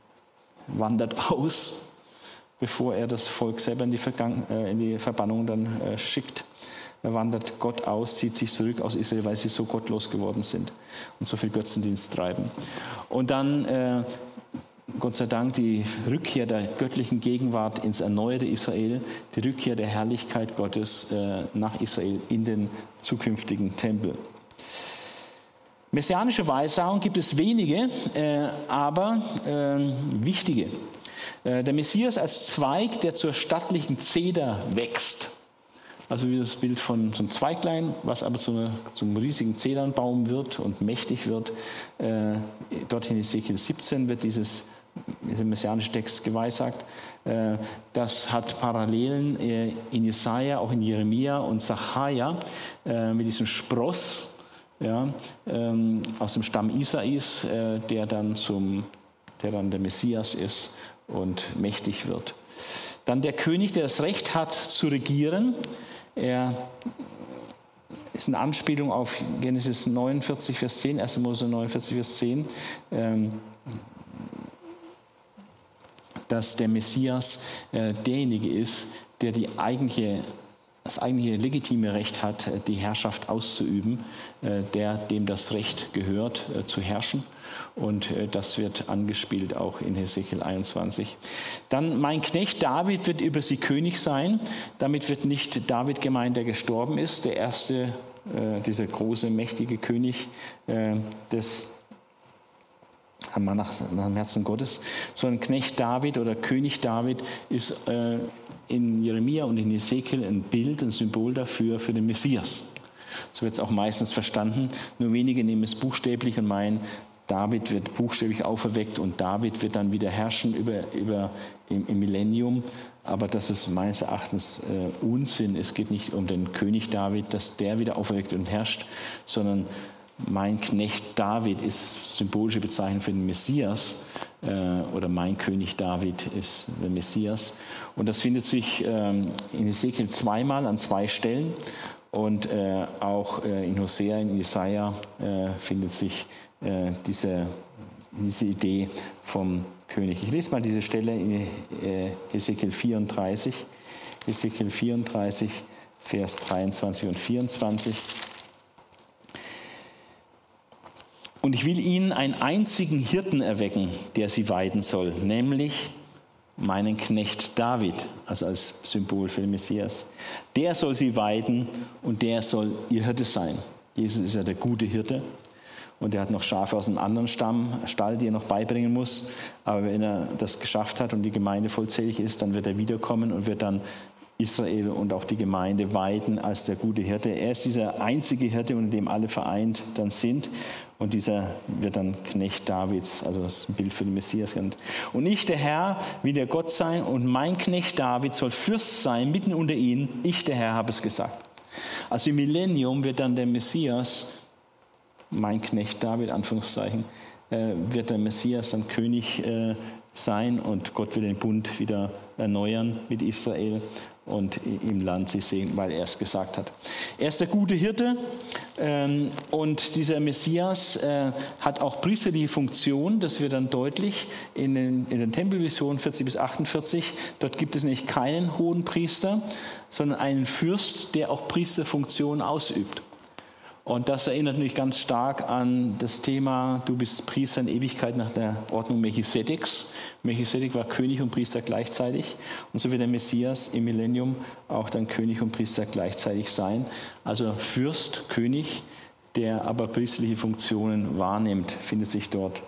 wandert aus, bevor er das Volk selber in die, Vergang- äh, in die Verbannung dann äh, schickt. Er wandert Gott aus, zieht sich zurück aus Israel, weil sie so gottlos geworden sind und so viel Götzendienst treiben. Und dann, äh, Gott sei Dank, die Rückkehr der göttlichen Gegenwart ins erneuerte Israel, die Rückkehr der Herrlichkeit Gottes äh, nach Israel in den zukünftigen Tempel. Messianische Weissagung gibt es wenige, äh, aber äh, wichtige. Der Messias als Zweig, der zur stattlichen Zeder wächst. Also wie das Bild von so einem Zweiglein, was aber zu einer, zum riesigen Zedernbaum wird und mächtig wird. Äh, dort in Hesekiel siebzehn wird dieses, dieser messianische Text geweissagt. Äh, das hat Parallelen äh, in Jesaja, auch in Jeremia und Sacharja äh, mit diesem Spross, ja, ähm, aus dem Stamm Isais, äh, der dann zum, der dann der Messias ist und mächtig wird. Dann der König, der das Recht hat zu regieren. Er ist eine Anspielung auf Genesis neunundvierzig, Vers zehn, erster Mose neunundvierzig, Vers zehn, dass der Messias derjenige ist, der die eigentliche, das eigentliche legitime Recht hat, die Herrschaft auszuüben, der dem das Recht gehört, zu herrschen. Und das wird angespielt auch in Hesekiel einundzwanzig. Dann, mein Knecht David wird über sie König sein. Damit wird nicht David gemeint, der gestorben ist, der erste äh, dieser große, mächtige König äh, des nach, nach dem Herzen Gottes, sondern Knecht David oder König David ist äh, in Jeremia und in Hesekiel ein Bild, ein Symbol dafür, für den Messias. So wird es auch meistens verstanden. Nur wenige nehmen es buchstäblich und meinen, David wird buchstäblich auferweckt und David wird dann wieder herrschen über, über im, im Millennium. Aber das ist meines Erachtens äh, Unsinn. Es geht nicht um den König David, dass der wieder auferweckt und herrscht, sondern mein Knecht David ist symbolische Bezeichnung für den Messias äh, oder mein König David ist der Messias. Und das findet sich ähm, in Hesekiel zweimal an zwei Stellen und äh, auch äh, in Hosea, in Jesaja äh, findet sich äh, diese, diese Idee vom König. Ich lese mal diese Stelle in äh, Hesekiel vierunddreißig, Hesekiel vierunddreißig, Vers dreiundzwanzig und vierundzwanzig. Und ich will ihnen einen einzigen Hirten erwecken, der sie weiden soll, nämlich meinen Knecht David, also als Symbol für den Messias. Der soll sie weiden und der soll ihr Hirte sein. Jesus ist ja der gute Hirte und er hat noch Schafe aus einem anderen Stamm, Stall, die er noch beibringen muss. Aber wenn er das geschafft hat und die Gemeinde vollzählig ist, dann wird er wiederkommen und wird dann Israel und auch die Gemeinde weiden als der gute Hirte. Er ist dieser einzige Hirte, unter dem alle vereint dann sind. Und dieser wird dann Knecht Davids, also das Bild für den Messias genannt. Und ich, der Herr, will der Gott sein und mein Knecht David soll Fürst sein mitten unter ihnen. Ich, der Herr, habe es gesagt. Also im Millennium wird dann der Messias, mein Knecht David, Anführungszeichen, äh, wird der Messias dann König äh, sein und Gott will den Bund wieder erneuern mit Israel und im Land sie segnen, weil er es gesagt hat. Er ist der gute Hirte ähm, und dieser Messias äh, hat auch priesterliche Funktion, das wird dann deutlich in den, in den Tempelvisionen vierzig bis achtundvierzig. Dort gibt es nämlich keinen hohen Priester, sondern einen Fürst, der auch Priesterfunktion ausübt. Und das erinnert mich ganz stark an das Thema, du bist Priester in Ewigkeit nach der Ordnung Melchisedeks. Melchisedek war König und Priester gleichzeitig. Und so wird der Messias im Millennium auch dann König und Priester gleichzeitig sein. Also Fürst, König, der aber priesterliche Funktionen wahrnimmt, findet sich dort.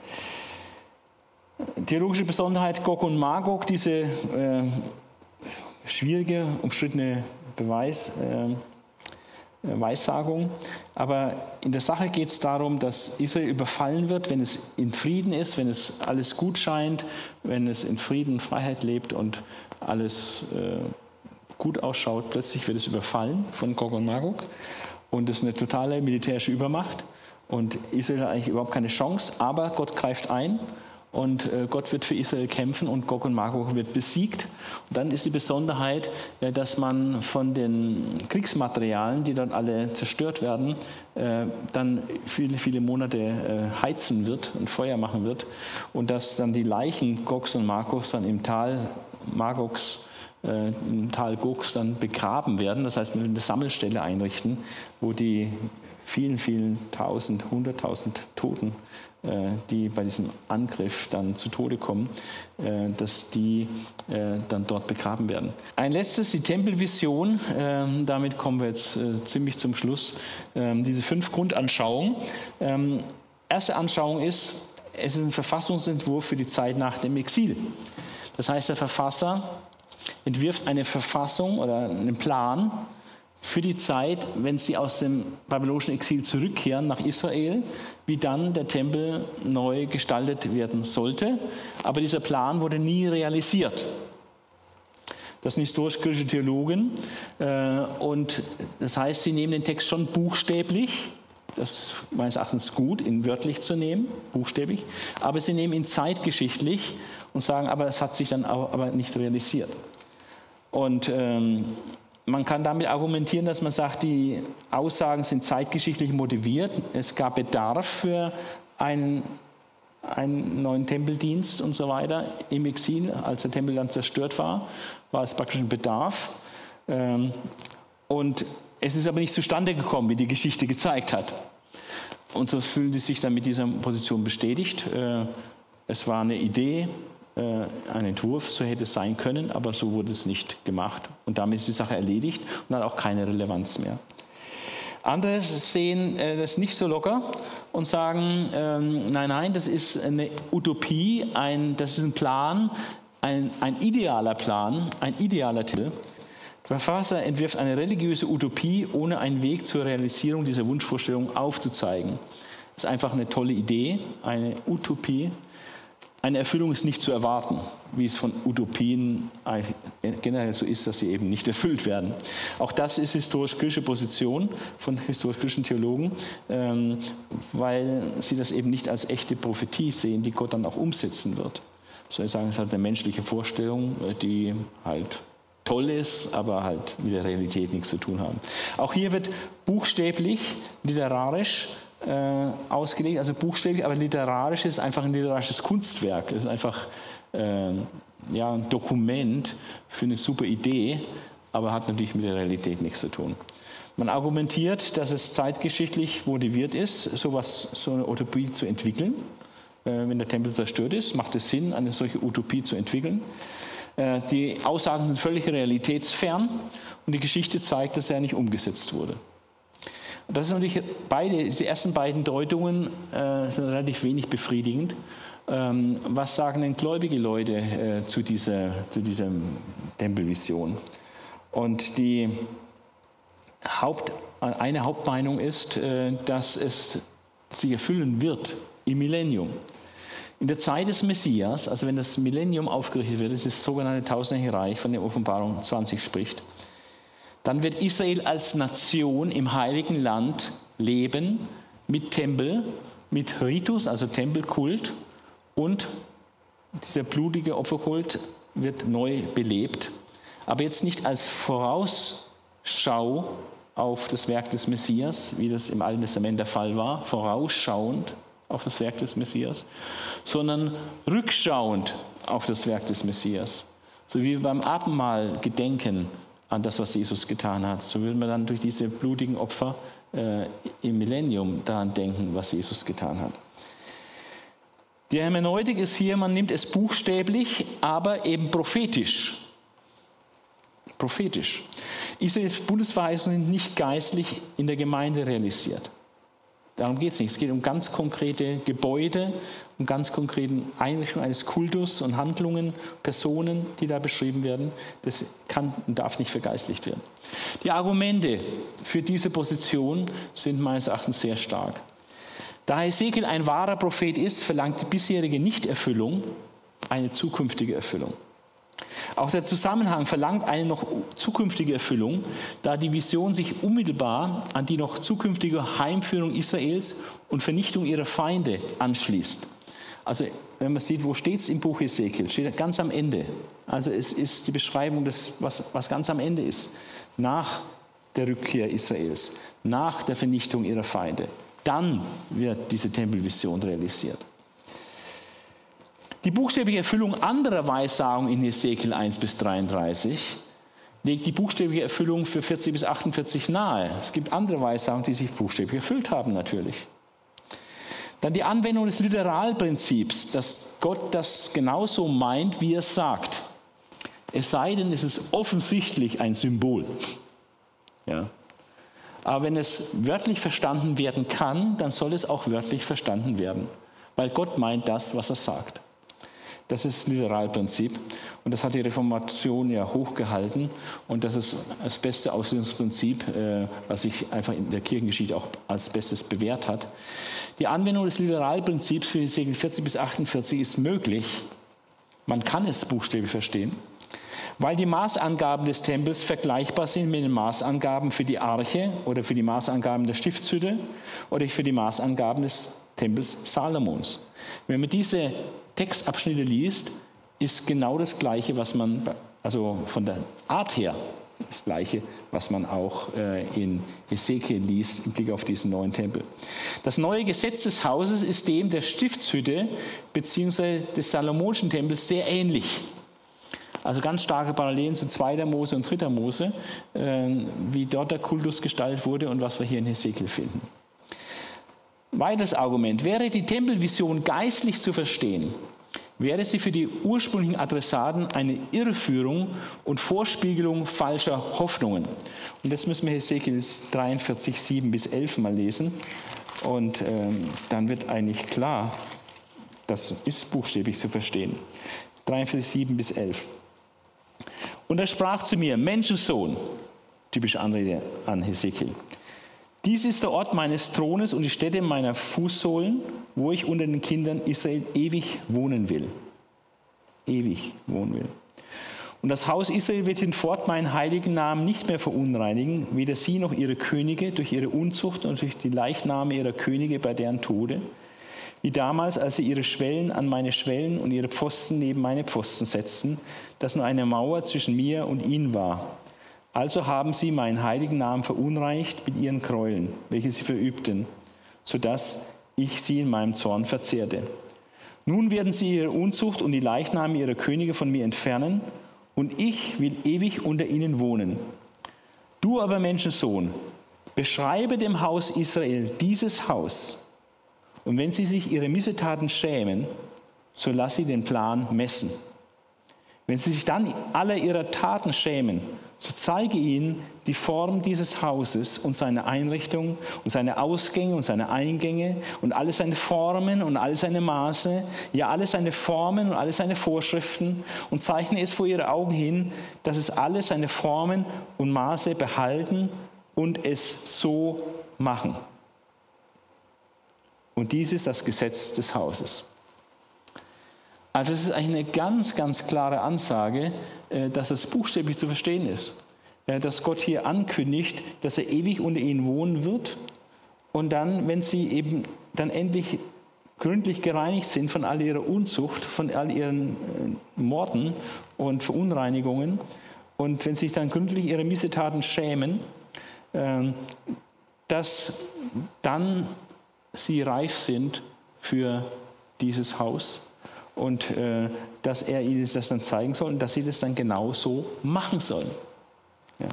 Theologische Besonderheit Gog und Magog, diese äh, schwierige, umstrittene Beweis. Äh, Weissagung. Aber in der Sache geht es darum, dass Israel überfallen wird, wenn es in Frieden ist, wenn es alles gut scheint, wenn es in Frieden und Freiheit lebt und alles äh, gut ausschaut. Plötzlich wird es überfallen von Gog und Magog und es ist eine totale militärische Übermacht und Israel hat eigentlich überhaupt keine Chance, aber Gott greift ein. Und Gott wird für Israel kämpfen und Gog und Magog wird besiegt. Und dann ist die Besonderheit, dass man von den Kriegsmaterialien, die dann alle zerstört werden, dann viele, viele Monate heizen wird und Feuer machen wird. Und dass dann die Leichen Gogs und Magogs dann im Tal Magogs, im Tal Gogs dann begraben werden. Das heißt, man will eine Sammelstelle einrichten, wo die vielen, vielen Tausend, Hunderttausend Toten, die bei diesem Angriff dann zu Tode kommen, dass die dann dort begraben werden. Ein letztes, die Tempelvision, damit kommen wir jetzt ziemlich zum Schluss, diese fünf Grundanschauungen. Erste Anschauung ist, es ist ein Verfassungsentwurf für die Zeit nach dem Exil. Das heißt, der Verfasser entwirft eine Verfassung oder einen Plan für die Zeit, wenn sie aus dem babylonischen Exil zurückkehren nach Israel, wie dann der Tempel neu gestaltet werden sollte. Aber dieser Plan wurde nie realisiert. Das sind historisch-griechische Theologen. Und das heißt, sie nehmen den Text schon buchstäblich. Das ist meines Erachtens gut, ihn wörtlich zu nehmen, buchstäblich. Aber sie nehmen ihn zeitgeschichtlich und sagen, aber es hat sich dann aber nicht realisiert. Und ähm, man kann damit argumentieren, dass man sagt, die Aussagen sind zeitgeschichtlich motiviert. Es gab Bedarf für einen, einen neuen Tempeldienst und so weiter im Exil. Als der Tempel dann zerstört war, war es praktisch ein Bedarf. Und es ist aber nicht zustande gekommen, wie die Geschichte gezeigt hat. Und so fühlen sie sich dann mit dieser Position bestätigt. Es war eine Idee, ein Entwurf, so hätte es sein können, aber so wurde es nicht gemacht. Und damit ist die Sache erledigt und hat auch keine Relevanz mehr. Andere sehen äh, das nicht so locker und sagen, ähm, nein, nein, das ist eine Utopie, ein, das ist ein Plan, ein, ein idealer Plan, ein idealer Titel. Der Verfasser entwirft eine religiöse Utopie, ohne einen Weg zur Realisierung dieser Wunschvorstellung aufzuzeigen. Das ist einfach eine tolle Idee, eine Utopie. Eine Erfüllung ist nicht zu erwarten, wie es von Utopien generell so ist, dass sie eben nicht erfüllt werden. Auch das ist historisch-griechische Position von historisch-griechischen Theologen, ähm, weil sie das eben nicht als echte Prophetie sehen, die Gott dann auch umsetzen wird. Soll ich sagen, es ist halt eine menschliche Vorstellung, die halt toll ist, aber halt mit der Realität nichts zu tun haben. Auch hier wird buchstäblich, literarisch äh, ausgelegt, also buchstäblich, aber literarisch ist einfach ein literarisches Kunstwerk. Es ist einfach äh, ja, ein Dokument für eine super Idee, aber hat natürlich mit der Realität nichts zu tun. Man argumentiert, dass es zeitgeschichtlich motiviert ist, sowas, so eine Utopie zu entwickeln. Äh, wenn der Tempel zerstört ist, macht es Sinn, eine solche Utopie zu entwickeln. Die Aussagen sind völlig realitätsfern und die Geschichte zeigt, dass er nicht umgesetzt wurde. Das sind natürlich beide, die ersten beiden Deutungen äh, sind relativ wenig befriedigend. Ähm, was sagen denn gläubige Leute äh, zu dieser, zu dieser Tempelvision? Und die Haupt, eine Hauptmeinung ist, äh, dass es sich erfüllen wird im Millennium. In der Zeit des Messias, also wenn das Millennium aufgerichtet wird, das ist das sogenannte Tausendjährige Reich, von der Offenbarung zwanzig spricht, dann wird Israel als Nation im Heiligen Land leben mit Tempel, mit Ritus, also Tempelkult, und dieser blutige Opferkult wird neu belebt, aber jetzt nicht als Vorausschau auf das Werk des Messias, wie das im Alten Testament der Fall war, vorausschauend auf das Werk des Messias, sondern rückschauend auf das Werk des Messias. So wie wir beim Abendmahl gedenken an das, was Jesus getan hat, so würden wir dann durch diese blutigen Opfer äh, im Millennium daran denken, was Jesus getan hat. Die Hermeneutik ist hier, man nimmt es buchstäblich, aber eben prophetisch. Prophetisch. Israels Bundesverheißungen sind nicht geistlich in der Gemeinde realisiert. Darum geht es nicht. Es geht um ganz konkrete Gebäude, um ganz konkrete Einrichtungen eines Kultus und Handlungen, Personen, die da beschrieben werden. Das kann und darf nicht vergeistlicht werden. Die Argumente für diese Position sind meines Erachtens sehr stark. Da Hesekiel ein wahrer Prophet ist, verlangt die bisherige Nichterfüllung eine zukünftige Erfüllung. Auch der Zusammenhang verlangt eine noch zukünftige Erfüllung, da die Vision sich unmittelbar an die noch zukünftige Heimführung Israels und Vernichtung ihrer Feinde anschließt. Also wenn man sieht, wo steht es im Buch Hesekiel, steht ganz am Ende. Also es ist die Beschreibung des, was, was ganz am Ende ist, nach der Rückkehr Israels, nach der Vernichtung ihrer Feinde. Dann wird diese Tempelvision realisiert. Die buchstäbliche Erfüllung anderer Weissagungen in Hesekiel eins bis dreiunddreißig legt die buchstäbliche Erfüllung für vierzig bis achtundvierzig nahe. Es gibt andere Weissagungen, die sich buchstäblich erfüllt haben natürlich. Dann die Anwendung des Literalprinzips, dass Gott das genauso meint, wie er es sagt. Es sei denn, es ist offensichtlich ein Symbol. Ja. Aber wenn es wörtlich verstanden werden kann, dann soll es auch wörtlich verstanden werden, weil Gott meint das, was er sagt. Das ist das Literalprinzip und das hat die Reformation ja hochgehalten und das ist das beste Auslegungsprinzip, was sich einfach in der Kirchengeschichte auch als Bestes bewährt hat. Die Anwendung des Literalprinzips für Hesekiel vierzig bis achtundvierzig ist möglich. Man kann es buchstäblich verstehen, weil die Maßangaben des Tempels vergleichbar sind mit den Maßangaben für die Arche oder für die Maßangaben der Stiftshütte oder für die Maßangaben des Tempels Salomons. Wenn man diese Textabschnitte liest, ist genau das Gleiche, was man, also von der Art her, das Gleiche, was man auch in Hesekiel liest, im Blick auf diesen neuen Tempel. Das neue Gesetz des Hauses ist dem der Stiftshütte bzw. des Salomonischen Tempels sehr ähnlich. Also ganz starke Parallelen zu zweiter Mose und dritter Mose, wie dort der Kultus gestaltet wurde und was wir hier in Hesekiel finden. Weiteres Argument: Wäre die Tempelvision geistlich zu verstehen, wäre sie für die ursprünglichen Adressaten eine Irreführung und Vorspiegelung falscher Hoffnungen. Und das müssen wir Hesekiel dreiundvierzig, sieben bis elf mal lesen. Und ähm, dann wird eigentlich klar, das ist buchstäblich zu verstehen. dreiundvierzig, sieben bis elf. Und er sprach zu mir, Menschensohn, typische Anrede an Hesekiel, dies ist der Ort meines Thrones und die Stätte meiner Fußsohlen, wo ich unter den Kindern Israel ewig wohnen will. Ewig wohnen will. Und das Haus Israel wird hinfort meinen heiligen Namen nicht mehr verunreinigen, weder sie noch ihre Könige durch ihre Unzucht und durch die Leichname ihrer Könige bei deren Tode, wie damals, als sie ihre Schwellen an meine Schwellen und ihre Pfosten neben meine Pfosten setzten, dass nur eine Mauer zwischen mir und ihnen war. Also haben sie meinen heiligen Namen verunreinigt mit ihren Gräueln, welche sie verübten, sodass ich sie in meinem Zorn verzehrte. Nun werden sie ihre Unzucht und die Leichname ihrer Könige von mir entfernen, und ich will ewig unter ihnen wohnen. Du aber, Menschensohn, beschreibe dem Haus Israel dieses Haus, und wenn sie sich ihre Missetaten schämen, so lass sie den Plan messen. Wenn sie sich dann aller ihrer Taten schämen, so zeige ihnen die Form dieses Hauses und seine Einrichtung und seine Ausgänge und seine Eingänge und alle seine Formen und alle seine Maße, ja alle seine Formen und alle seine Vorschriften, und zeichne es vor ihre Augen hin, dass es alle seine Formen und Maße behalten und es so machen. Und dies ist das Gesetz des Hauses. Also es ist eigentlich eine ganz, ganz klare Ansage, dass es buchstäblich zu verstehen ist. Dass Gott hier ankündigt, dass er ewig unter ihnen wohnen wird. Und dann, wenn sie eben dann endlich gründlich gereinigt sind von all ihrer Unzucht, von all ihren Morden und Verunreinigungen, und wenn sie sich dann gründlich ihre Missetaten schämen, dass dann sie reif sind für dieses Haus. Und äh, dass er ihnen das dann zeigen soll und dass sie das dann genauso machen sollen. Ja.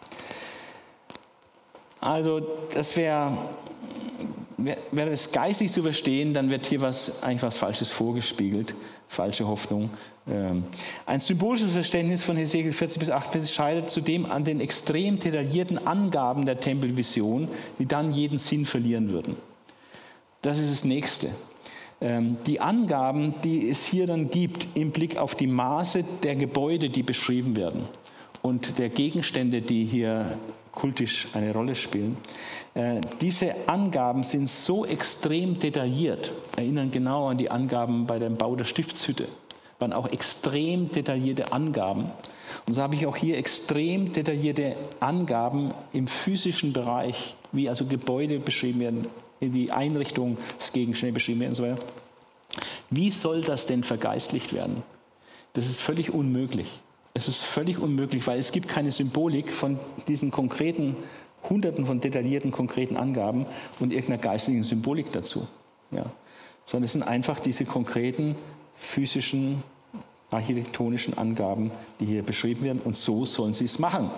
Also das wäre, wäre wär das geistig zu verstehen, dann wird hier was, eigentlich was Falsches vorgespiegelt, falsche Hoffnung. Ähm, ein symbolisches Verständnis von Hesekiel vierzig bis achtundvierzig scheitert zudem an den extrem detaillierten Angaben der Tempelvision, die dann jeden Sinn verlieren würden. Das ist das Nächste. Die Angaben, die es hier dann gibt im Blick auf die Maße der Gebäude, die beschrieben werden, und der Gegenstände, die hier kultisch eine Rolle spielen, diese Angaben sind so extrem detailliert, erinnern genau an die Angaben bei dem Bau der Stiftshütte, waren auch extrem detaillierte Angaben. Und so habe ich auch hier extrem detaillierte Angaben im physischen Bereich, wie also Gebäude beschrieben werden, die Einrichtung des Gegenstände beschrieben werden und so weiter. Wie soll das denn vergeistlicht werden? Das ist völlig unmöglich. Es ist völlig unmöglich, weil es gibt keine Symbolik von diesen konkreten, hunderten von detaillierten, konkreten Angaben und irgendeiner geistlichen Symbolik dazu. Ja. Sondern es sind einfach diese konkreten, physischen, architektonischen Angaben, die hier beschrieben werden, und so sollen sie es machen.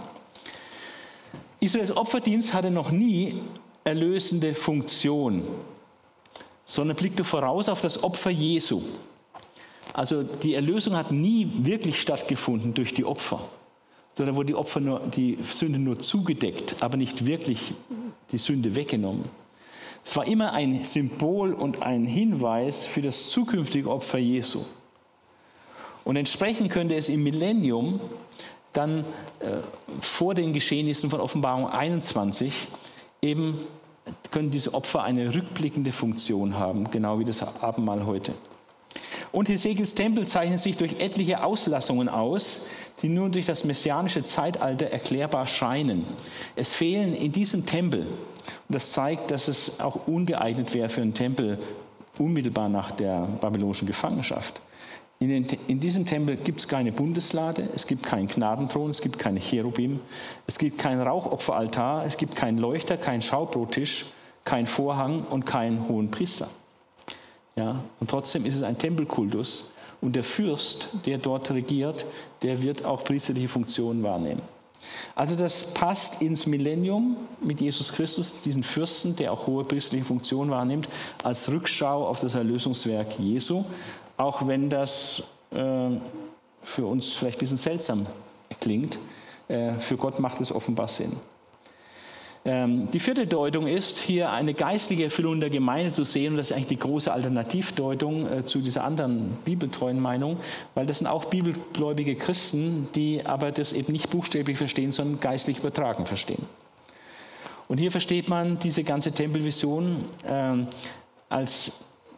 Israels Opferdienst hatte noch nie erlösende Funktion, sondern blickte voraus auf das Opfer Jesu. Also die Erlösung hat nie wirklich stattgefunden durch die Opfer, sondern wurde die, Opfer nur, die Sünde nur zugedeckt, aber nicht wirklich die Sünde weggenommen. Es war immer ein Symbol und ein Hinweis für das zukünftige Opfer Jesu. Und entsprechend könnte es im Millennium dann äh, vor den Geschehnissen von Offenbarung einundzwanzig eben können diese Opfer eine rückblickende Funktion haben, genau wie das Abendmahl heute. Und Hesekiels Tempel zeichnet sich durch etliche Auslassungen aus, die nur durch das messianische Zeitalter erklärbar scheinen. Es fehlen in diesem Tempel, und das zeigt, dass es auch ungeeignet wäre für einen Tempel unmittelbar nach der babylonischen Gefangenschaft. In, den, in diesem Tempel gibt es keine Bundeslade, es gibt keinen Gnadenthron, es gibt keine Cherubim, es gibt keinen Rauchopferaltar, es gibt keinen Leuchter, keinen Schaubrottisch, keinen Vorhang und keinen Hohenpriester. Ja, und trotzdem ist es ein Tempelkultus, und der Fürst, der dort regiert, der wird auch priesterliche Funktionen wahrnehmen. Also das passt ins Millennium mit Jesus Christus, diesen Fürsten, der auch hohe priesterliche Funktionen wahrnimmt, als Rückschau auf das Erlösungswerk Jesu. auch wenn das äh, für uns vielleicht ein bisschen seltsam klingt. Äh, für Gott macht es offenbar Sinn. Die vierte Deutung ist, hier eine geistliche Erfüllung der Gemeinde zu sehen. Und das ist eigentlich die große Alternativdeutung äh, zu dieser anderen bibeltreuen Meinung, weil das sind auch bibelgläubige Christen, die aber das eben nicht buchstäblich verstehen, sondern geistlich übertragen verstehen. Und hier versteht man diese ganze Tempelvision äh, als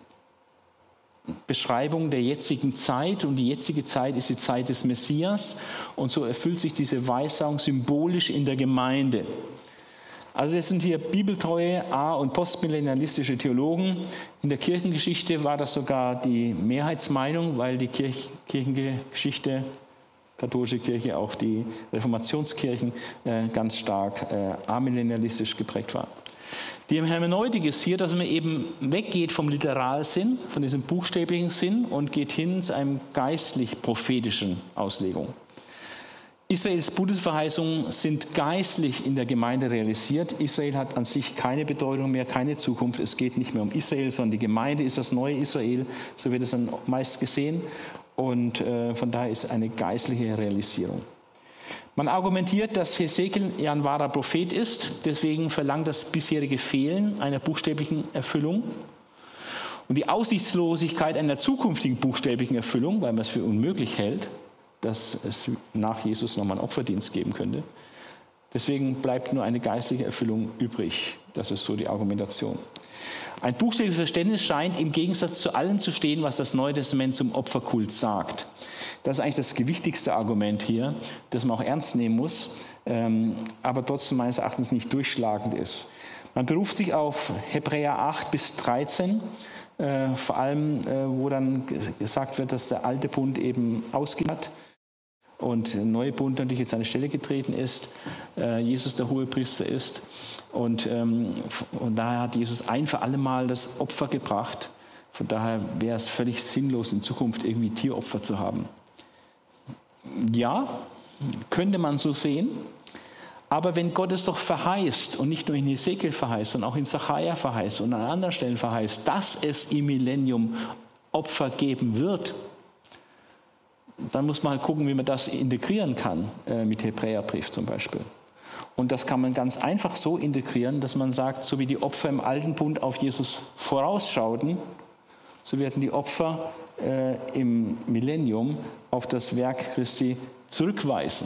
Beschreibung der jetzigen Zeit. Und die jetzige Zeit ist die Zeit des Messias. Und so erfüllt sich diese Weissagung symbolisch in der Gemeinde. Also es sind hier bibeltreue A- und postmillennialistische Theologen. In der Kirchengeschichte war das sogar die Mehrheitsmeinung, weil die Kirch- Kirchengeschichte, katholische Kirche, auch die Reformationskirchen äh, ganz stark äh, amillennialistisch geprägt waren. Die Hermeneutik ist hier, dass man eben weggeht vom Literalsinn, von diesem buchstäblichen Sinn und geht hin zu einem geistlich-prophetischen Auslegung. Israels Bundesverheißungen sind geistlich in der Gemeinde realisiert. Israel hat an sich keine Bedeutung mehr, keine Zukunft. Es geht nicht mehr um Israel, sondern die Gemeinde ist das neue Israel. So wird es dann meist gesehen. Und äh, von daher ist eine geistliche Realisierung. Man argumentiert, dass Hesekiel ja ein wahrer Prophet ist. Deswegen verlangt das bisherige Fehlen einer buchstäblichen Erfüllung und die Aussichtslosigkeit einer zukünftigen buchstäblichen Erfüllung, weil man es für unmöglich hält, dass es nach Jesus nochmal einen Opferdienst geben könnte. Deswegen bleibt nur eine geistliche Erfüllung übrig. Das ist so die Argumentation. Ein buchstäbliches Verständnis scheint im Gegensatz zu allem zu stehen, was das Neue Testament zum Opferkult sagt. Das ist eigentlich das gewichtigste Argument hier, das man auch ernst nehmen muss, aber trotzdem meines Erachtens nicht durchschlagend ist. Man beruft sich auf Hebräer acht bis dreizehn, vor allem, wo dann gesagt wird, dass der alte Bund eben ausgegangen hat und der neue Bund natürlich jetzt an die Stelle getreten ist, Jesus der Hohepriester ist. Und ähm, von daher hat Jesus ein für alle Mal das Opfer gebracht. Von daher wäre es völlig sinnlos, in Zukunft irgendwie Tieropfer zu haben. Ja, könnte man so sehen. Aber wenn Gott es doch verheißt und nicht nur in Hesekiel verheißt, sondern auch in Sacharja verheißt und an anderen Stellen verheißt, dass es im Millennium Opfer geben wird, dann muss man halt gucken, wie man das integrieren kann, äh, mit Hebräerbrief zum Beispiel. Und das kann man ganz einfach so integrieren, dass man sagt, so wie die Opfer im Alten Bund auf Jesus vorausschauten, so werden die Opfer äh, im Millennium auf das Werk Christi zurückweisen.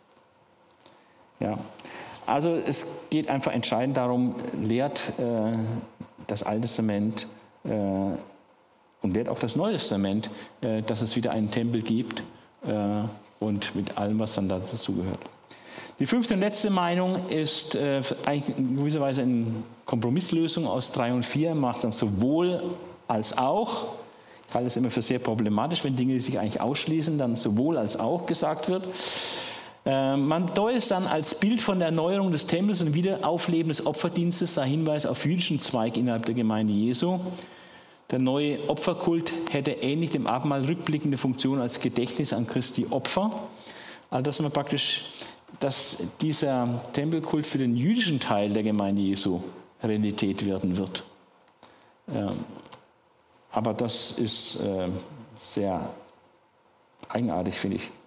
Ja. Also es geht einfach entscheidend darum, lehrt äh, das Alte Testament äh, und lehrt auch das Neue Testament, äh, dass es wieder einen Tempel gibt äh, und mit allem, was dann dazugehört. Die fünfte und letzte Meinung ist äh, eigentlich in gewisser Weise eine Kompromisslösung aus drei und vier, macht dann sowohl als auch. Ich halte es immer für sehr problematisch, wenn Dinge, die sich eigentlich ausschließen, dann sowohl als auch gesagt wird. Äh, man deutet es dann als Bild von der Erneuerung des Tempels und Wiederaufleben des Opferdienstes, sei Hinweis auf jüdischen Zweig innerhalb der Gemeinde Jesu. Der neue Opferkult hätte ähnlich dem Abendmahl rückblickende Funktion als Gedächtnis an Christi Opfer. Also dass man praktisch dass dieser Tempelkult für den jüdischen Teil der Gemeinde Jesu Realität werden wird. Ähm, aber das ist äh, sehr eigenartig, finde ich.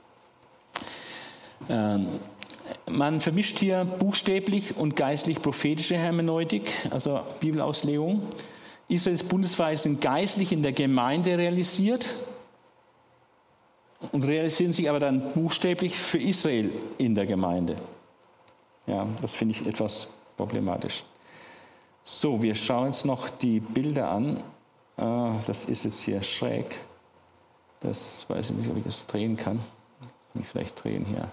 Ähm, man vermischt hier buchstäblich und geistlich-prophetische Hermeneutik, also Bibelauslegung. Israels Bundesverheißungen sind geistlich in der Gemeinde realisiert und realisieren sich aber dann buchstäblich für Israel in der Gemeinde. Ja, das finde ich etwas problematisch. So, wir schauen uns noch die Bilder an. Das ist jetzt hier schräg. Das weiß ich nicht, ob ich das drehen kann. Kann ich vielleicht drehen hier.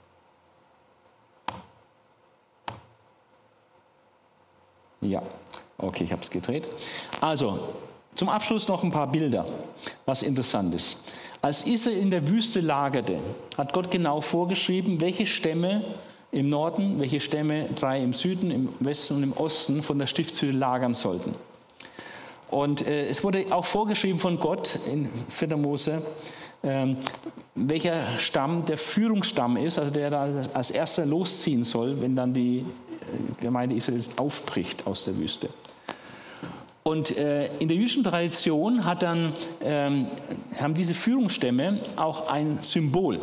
Ja, okay, ich habe es gedreht. Also, zum Abschluss noch ein paar Bilder, was interessant ist. Als Israel in der Wüste lagerte, hat Gott genau vorgeschrieben, welche Stämme im Norden, welche Stämme, drei im Süden, im Westen und im Osten, von der Stiftshütte lagern sollten. Und äh, es wurde auch vorgeschrieben von Gott in vierter Mose, äh, welcher Stamm der Führungsstamm ist, also der da als erster losziehen soll, wenn dann die Gemeinde Israels aufbricht aus der Wüste. Und äh, in der jüdischen Tradition hat dann, ähm, haben diese Führungsstämme auch ein Symbol.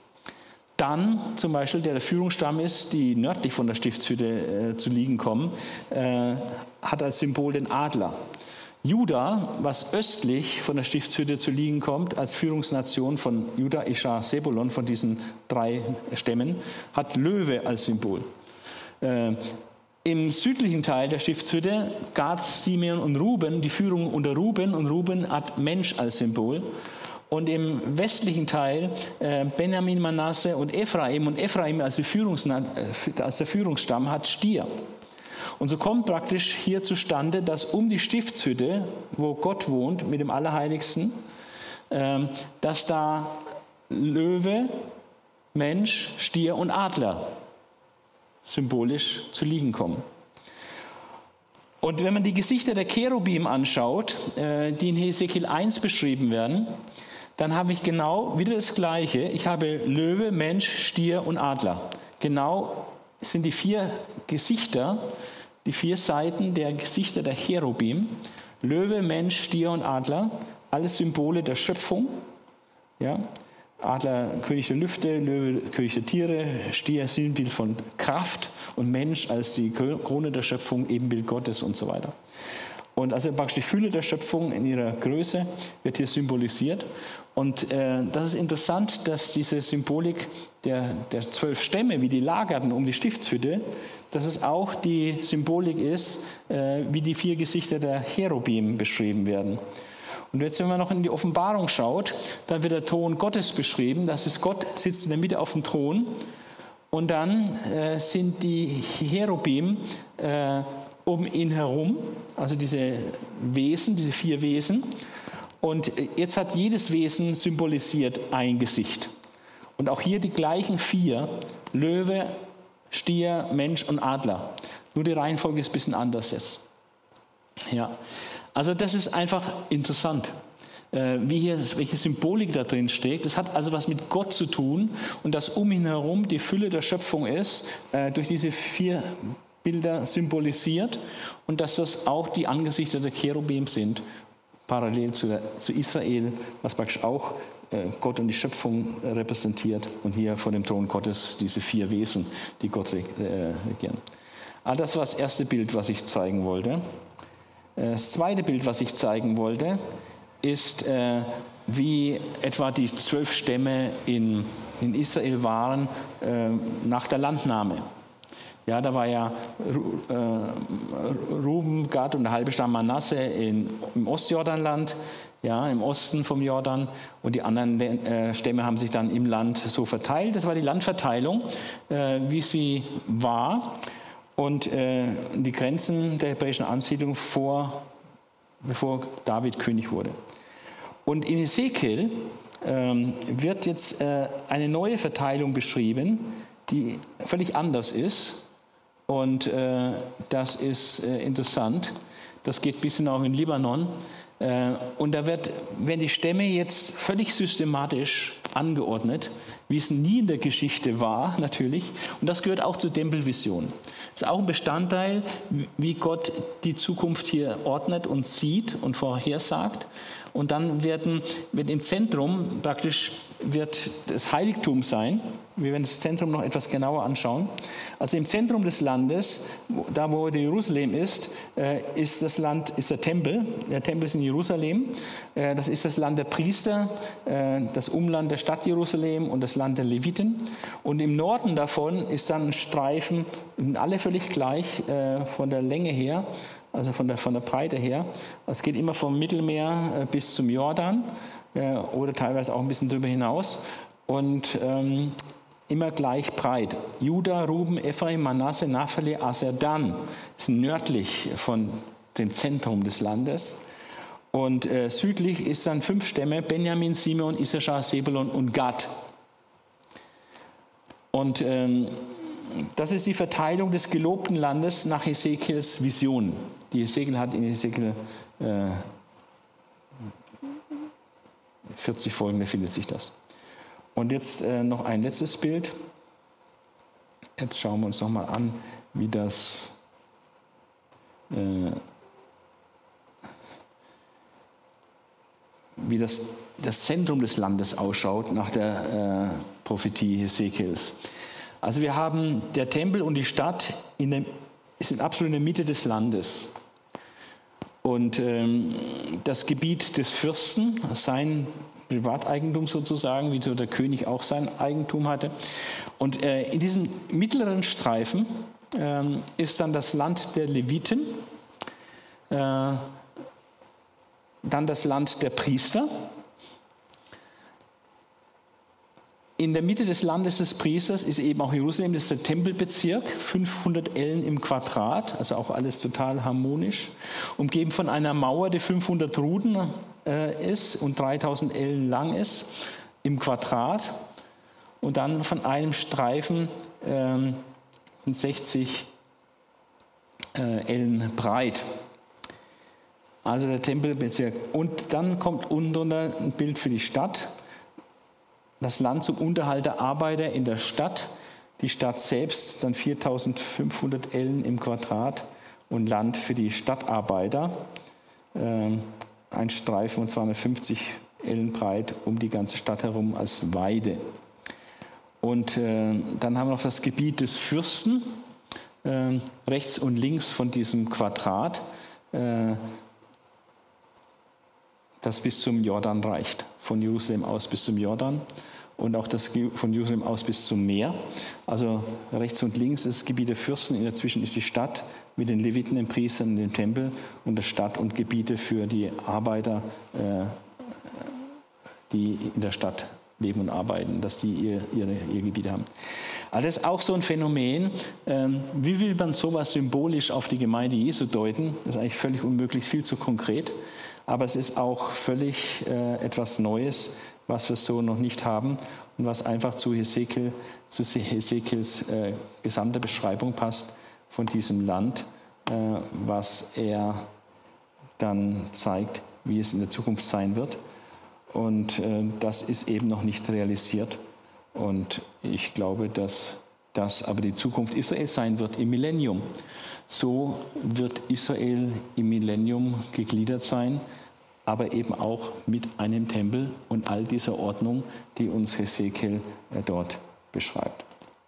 Dann zum Beispiel, der der Führungsstamm ist, die nördlich von der Stiftshütte äh, zu liegen kommen, äh, hat als Symbol den Adler. Juda, was östlich von der Stiftshütte zu liegen kommt, als Führungsnation von Juda, Ischar, Sebulon, von diesen drei Stämmen, hat Löwe als Symbol. Äh, Im südlichen Teil der Stiftshütte Gad, Simeon und Ruben, die Führung unter Ruben, und Ruben hat Mensch als Symbol. Und im westlichen Teil äh, Benjamin, Manasse und Ephraim, und Ephraim als, die Führungsna- äh, als der Führungsstamm hat Stier. Und so kommt praktisch hier zustande, dass um die Stiftshütte, wo Gott wohnt mit dem Allerheiligsten, äh, dass da Löwe, Mensch, Stier und Adler symbolisch zu liegen kommen. Und wenn man die Gesichter der Cherubim anschaut, äh, die in Hesekiel eins beschrieben werden, dann habe ich genau wieder das Gleiche. Ich habe Löwe, Mensch, Stier und Adler. Genau sind die vier Gesichter, die vier Seiten der Gesichter der Cherubim. Löwe, Mensch, Stier und Adler, alles Symbole der Schöpfung. Ja? Adler, König der Lüfte, Löwe, König der Tiere, Stier, Sinnbild von Kraft und Mensch als die Krone der Schöpfung, Ebenbild Gottes und so weiter. Und also praktisch die Fülle der Schöpfung in ihrer Größe wird hier symbolisiert. Und äh, das ist interessant, dass diese Symbolik der, der zwölf Stämme, wie die lagerten um die Stiftshütte, dass es auch die Symbolik ist, äh, wie die vier Gesichter der Cherubim beschrieben werden. Und jetzt, wenn man noch in die Offenbarung schaut, dann wird der Thron Gottes beschrieben. Das ist Gott, sitzt in der Mitte auf dem Thron. Und dann äh, sind die Cherubim äh, um ihn herum, also diese Wesen, diese vier Wesen. Und jetzt hat jedes Wesen symbolisiert ein Gesicht. Und auch hier die gleichen vier, Löwe, Stier, Mensch und Adler. Nur die Reihenfolge ist ein bisschen anders jetzt. Ja. Also das ist einfach interessant, wie hier, welche Symbolik da drin steckt. Das hat also was mit Gott zu tun und dass um ihn herum die Fülle der Schöpfung ist, durch diese vier Bilder symbolisiert, und dass das auch die Angesichter der Cherubim sind, parallel zu, der, zu Israel, was praktisch auch Gott und die Schöpfung repräsentiert, und hier vor dem Thron Gottes diese vier Wesen, die Gott regieren. All das war das erste Bild, was ich zeigen wollte. Das zweite Bild, was ich zeigen wollte, ist, äh, wie etwa die zwölf Stämme in, in Israel waren äh, nach der Landnahme. Ja, da war ja äh, Ruben, Gad und der halbe Stamm Manasse in, im Ostjordanland, ja, im Osten vom Jordan, und die anderen äh, Stämme haben sich dann im Land so verteilt. Das war die Landverteilung, äh, wie sie war. Und äh, die Grenzen der hebräischen Ansiedlung vor, bevor David König wurde. Und in Hesekiel ähm, wird jetzt äh, eine neue Verteilung beschrieben, die völlig anders ist. Und äh, das ist äh, interessant. Das geht bis hinauf in Libanon. Äh, und da wird, werden die Stämme jetzt völlig systematisch angeordnet, wie es nie in der Geschichte war, natürlich. Und das gehört auch zur Tempelvision. Das ist auch ein Bestandteil, wie Gott die Zukunft hier ordnet und sieht und vorhersagt. Und dann werden, wird im Zentrum praktisch wird das Heiligtum sein. Wir werden das Zentrum noch etwas genauer anschauen. Also im Zentrum des Landes, da wo heute Jerusalem ist, ist das Land, ist der Tempel. Der Tempel ist in Jerusalem. Das ist das Land der Priester, das Umland der Stadt Jerusalem und das Land der Leviten. Und im Norden davon ist dann ein Streifen, alle völlig gleich von der Länge her, also von der, von der Breite her. Es geht immer vom Mittelmeer bis zum Jordan oder teilweise auch ein bisschen darüber hinaus. Und ähm, immer gleich breit. Juda, Ruben, Ephraim, Manasse, Naphtali, Aser, Dan sind nördlich von dem Zentrum des Landes. Und äh, südlich ist dann fünf Stämme: Benjamin, Simeon, Issachar, Sebulon und Gad. Und ähm, das ist die Verteilung des gelobten Landes nach Hesekiels Vision. Die Hesekiel hat in Hesekiel äh, vierzig Folgen, da findet sich das. Und jetzt äh, noch ein letztes Bild. Jetzt schauen wir uns noch mal an, wie das, äh, wie das, das Zentrum des Landes ausschaut nach der äh, Prophetie Hesekiels. Also wir haben der Tempel und die Stadt in der, sind absolut in der Mitte des Landes. Und ähm, das Gebiet des Fürsten, sein Privateigentum sozusagen, wie so der König auch sein Eigentum hatte. Und äh, in diesem mittleren Streifen äh, ist dann das Land der Leviten, äh, dann das Land der Priester. In der Mitte des Landes des Priesters ist eben auch Jerusalem, das ist der Tempelbezirk, fünfhundert Ellen im Quadrat, also auch alles total harmonisch, umgeben von einer Mauer, die fünfhundert Ruden äh, ist und dreitausend Ellen lang ist im Quadrat und dann von einem Streifen äh, sechzig äh, Ellen breit. Also der Tempelbezirk. Und dann kommt unten drunter ein Bild für die Stadt. Das Land zum Unterhalt der Arbeiter in der Stadt, die Stadt selbst dann viertausendfünfhundert Ellen im Quadrat und Land für die Stadtarbeiter, äh, ein Streifen von zweihundertfünfzig Ellen breit um die ganze Stadt herum als Weide. Und äh, dann haben wir noch das Gebiet des Fürsten, äh, rechts und links von diesem Quadrat, äh, das bis zum Jordan reicht, von Jerusalem aus bis zum Jordan und auch das von Jerusalem aus bis zum Meer. Also rechts und links ist das Gebiet der Fürsten, in dazwischen ist die Stadt mit den Leviten, den Priestern, dem Tempel und der Stadt und Gebiete für die Arbeiter, die in der Stadt leben und arbeiten, dass die ihr, ihre, ihr Gebiete haben. Also das ist auch so ein Phänomen. Wie will man sowas symbolisch auf die Gemeinde Jesu deuten? Das ist eigentlich völlig unmöglich, viel zu konkret. Aber es ist auch völlig äh, etwas Neues, was wir so noch nicht haben und was einfach zu Hesekiel, zu Hesekiels äh, gesamter Beschreibung passt von diesem Land, äh, was er dann zeigt, wie es in der Zukunft sein wird. Und äh, das ist eben noch nicht realisiert. Und ich glaube, dass das aber die Zukunft Israels sein wird im Millennium. So wird Israel im Millennium gegliedert sein, aber eben auch mit einem Tempel und all dieser Ordnung, die uns Hesekiel dort beschreibt.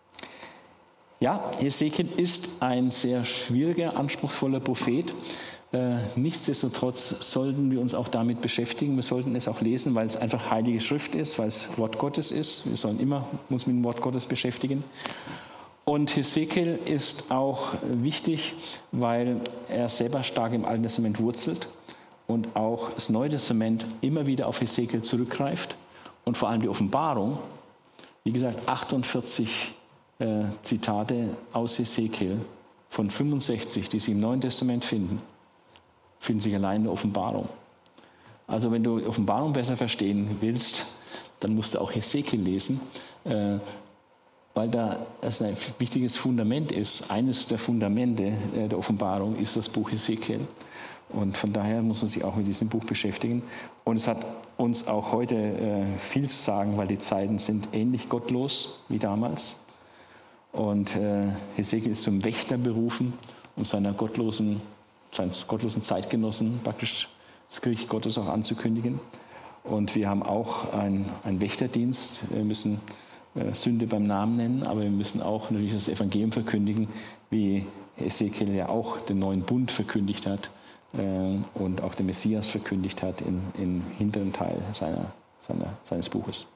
Ja, Hesekiel ist ein sehr schwieriger, anspruchsvoller Prophet. Nichtsdestotrotz sollten wir uns auch damit beschäftigen. Wir sollten es auch lesen, weil es einfach heilige Schrift ist, weil es Wort Gottes ist. Wir sollen immer uns mit dem Wort Gottes beschäftigen. Und Hesekiel ist auch wichtig, weil er selber stark im Alten Testament wurzelt und auch das Neue Testament immer wieder auf Hesekiel zurückgreift und vor allem die Offenbarung, wie gesagt, achtundvierzig äh, Zitate aus Hesekiel von fünfundsechzig, die Sie im Neuen Testament finden, finden sich allein in der Offenbarung. Also wenn du die Offenbarung besser verstehen willst, dann musst du auch Hesekiel lesen, äh, weil da es ein wichtiges Fundament ist. Eines der Fundamente äh, der Offenbarung ist das Buch Hesekiel. Und von daher muss man sich auch mit diesem Buch beschäftigen. Und es hat uns auch heute äh, viel zu sagen, weil die Zeiten sind ähnlich gottlos wie damals. Und äh, Hesekiel ist zum Wächter berufen, um seiner gottlosen, seinen gottlosen Zeitgenossen praktisch das Gericht Gottes auch anzukündigen. Und wir haben auch einen Wächterdienst. Wir müssen äh, Sünde beim Namen nennen, aber wir müssen auch natürlich das Evangelium verkündigen, wie Hesekiel ja auch den neuen Bund verkündigt hat und auch den Messias verkündigt hat im, im hinteren Teil seiner, seiner, seines Buches.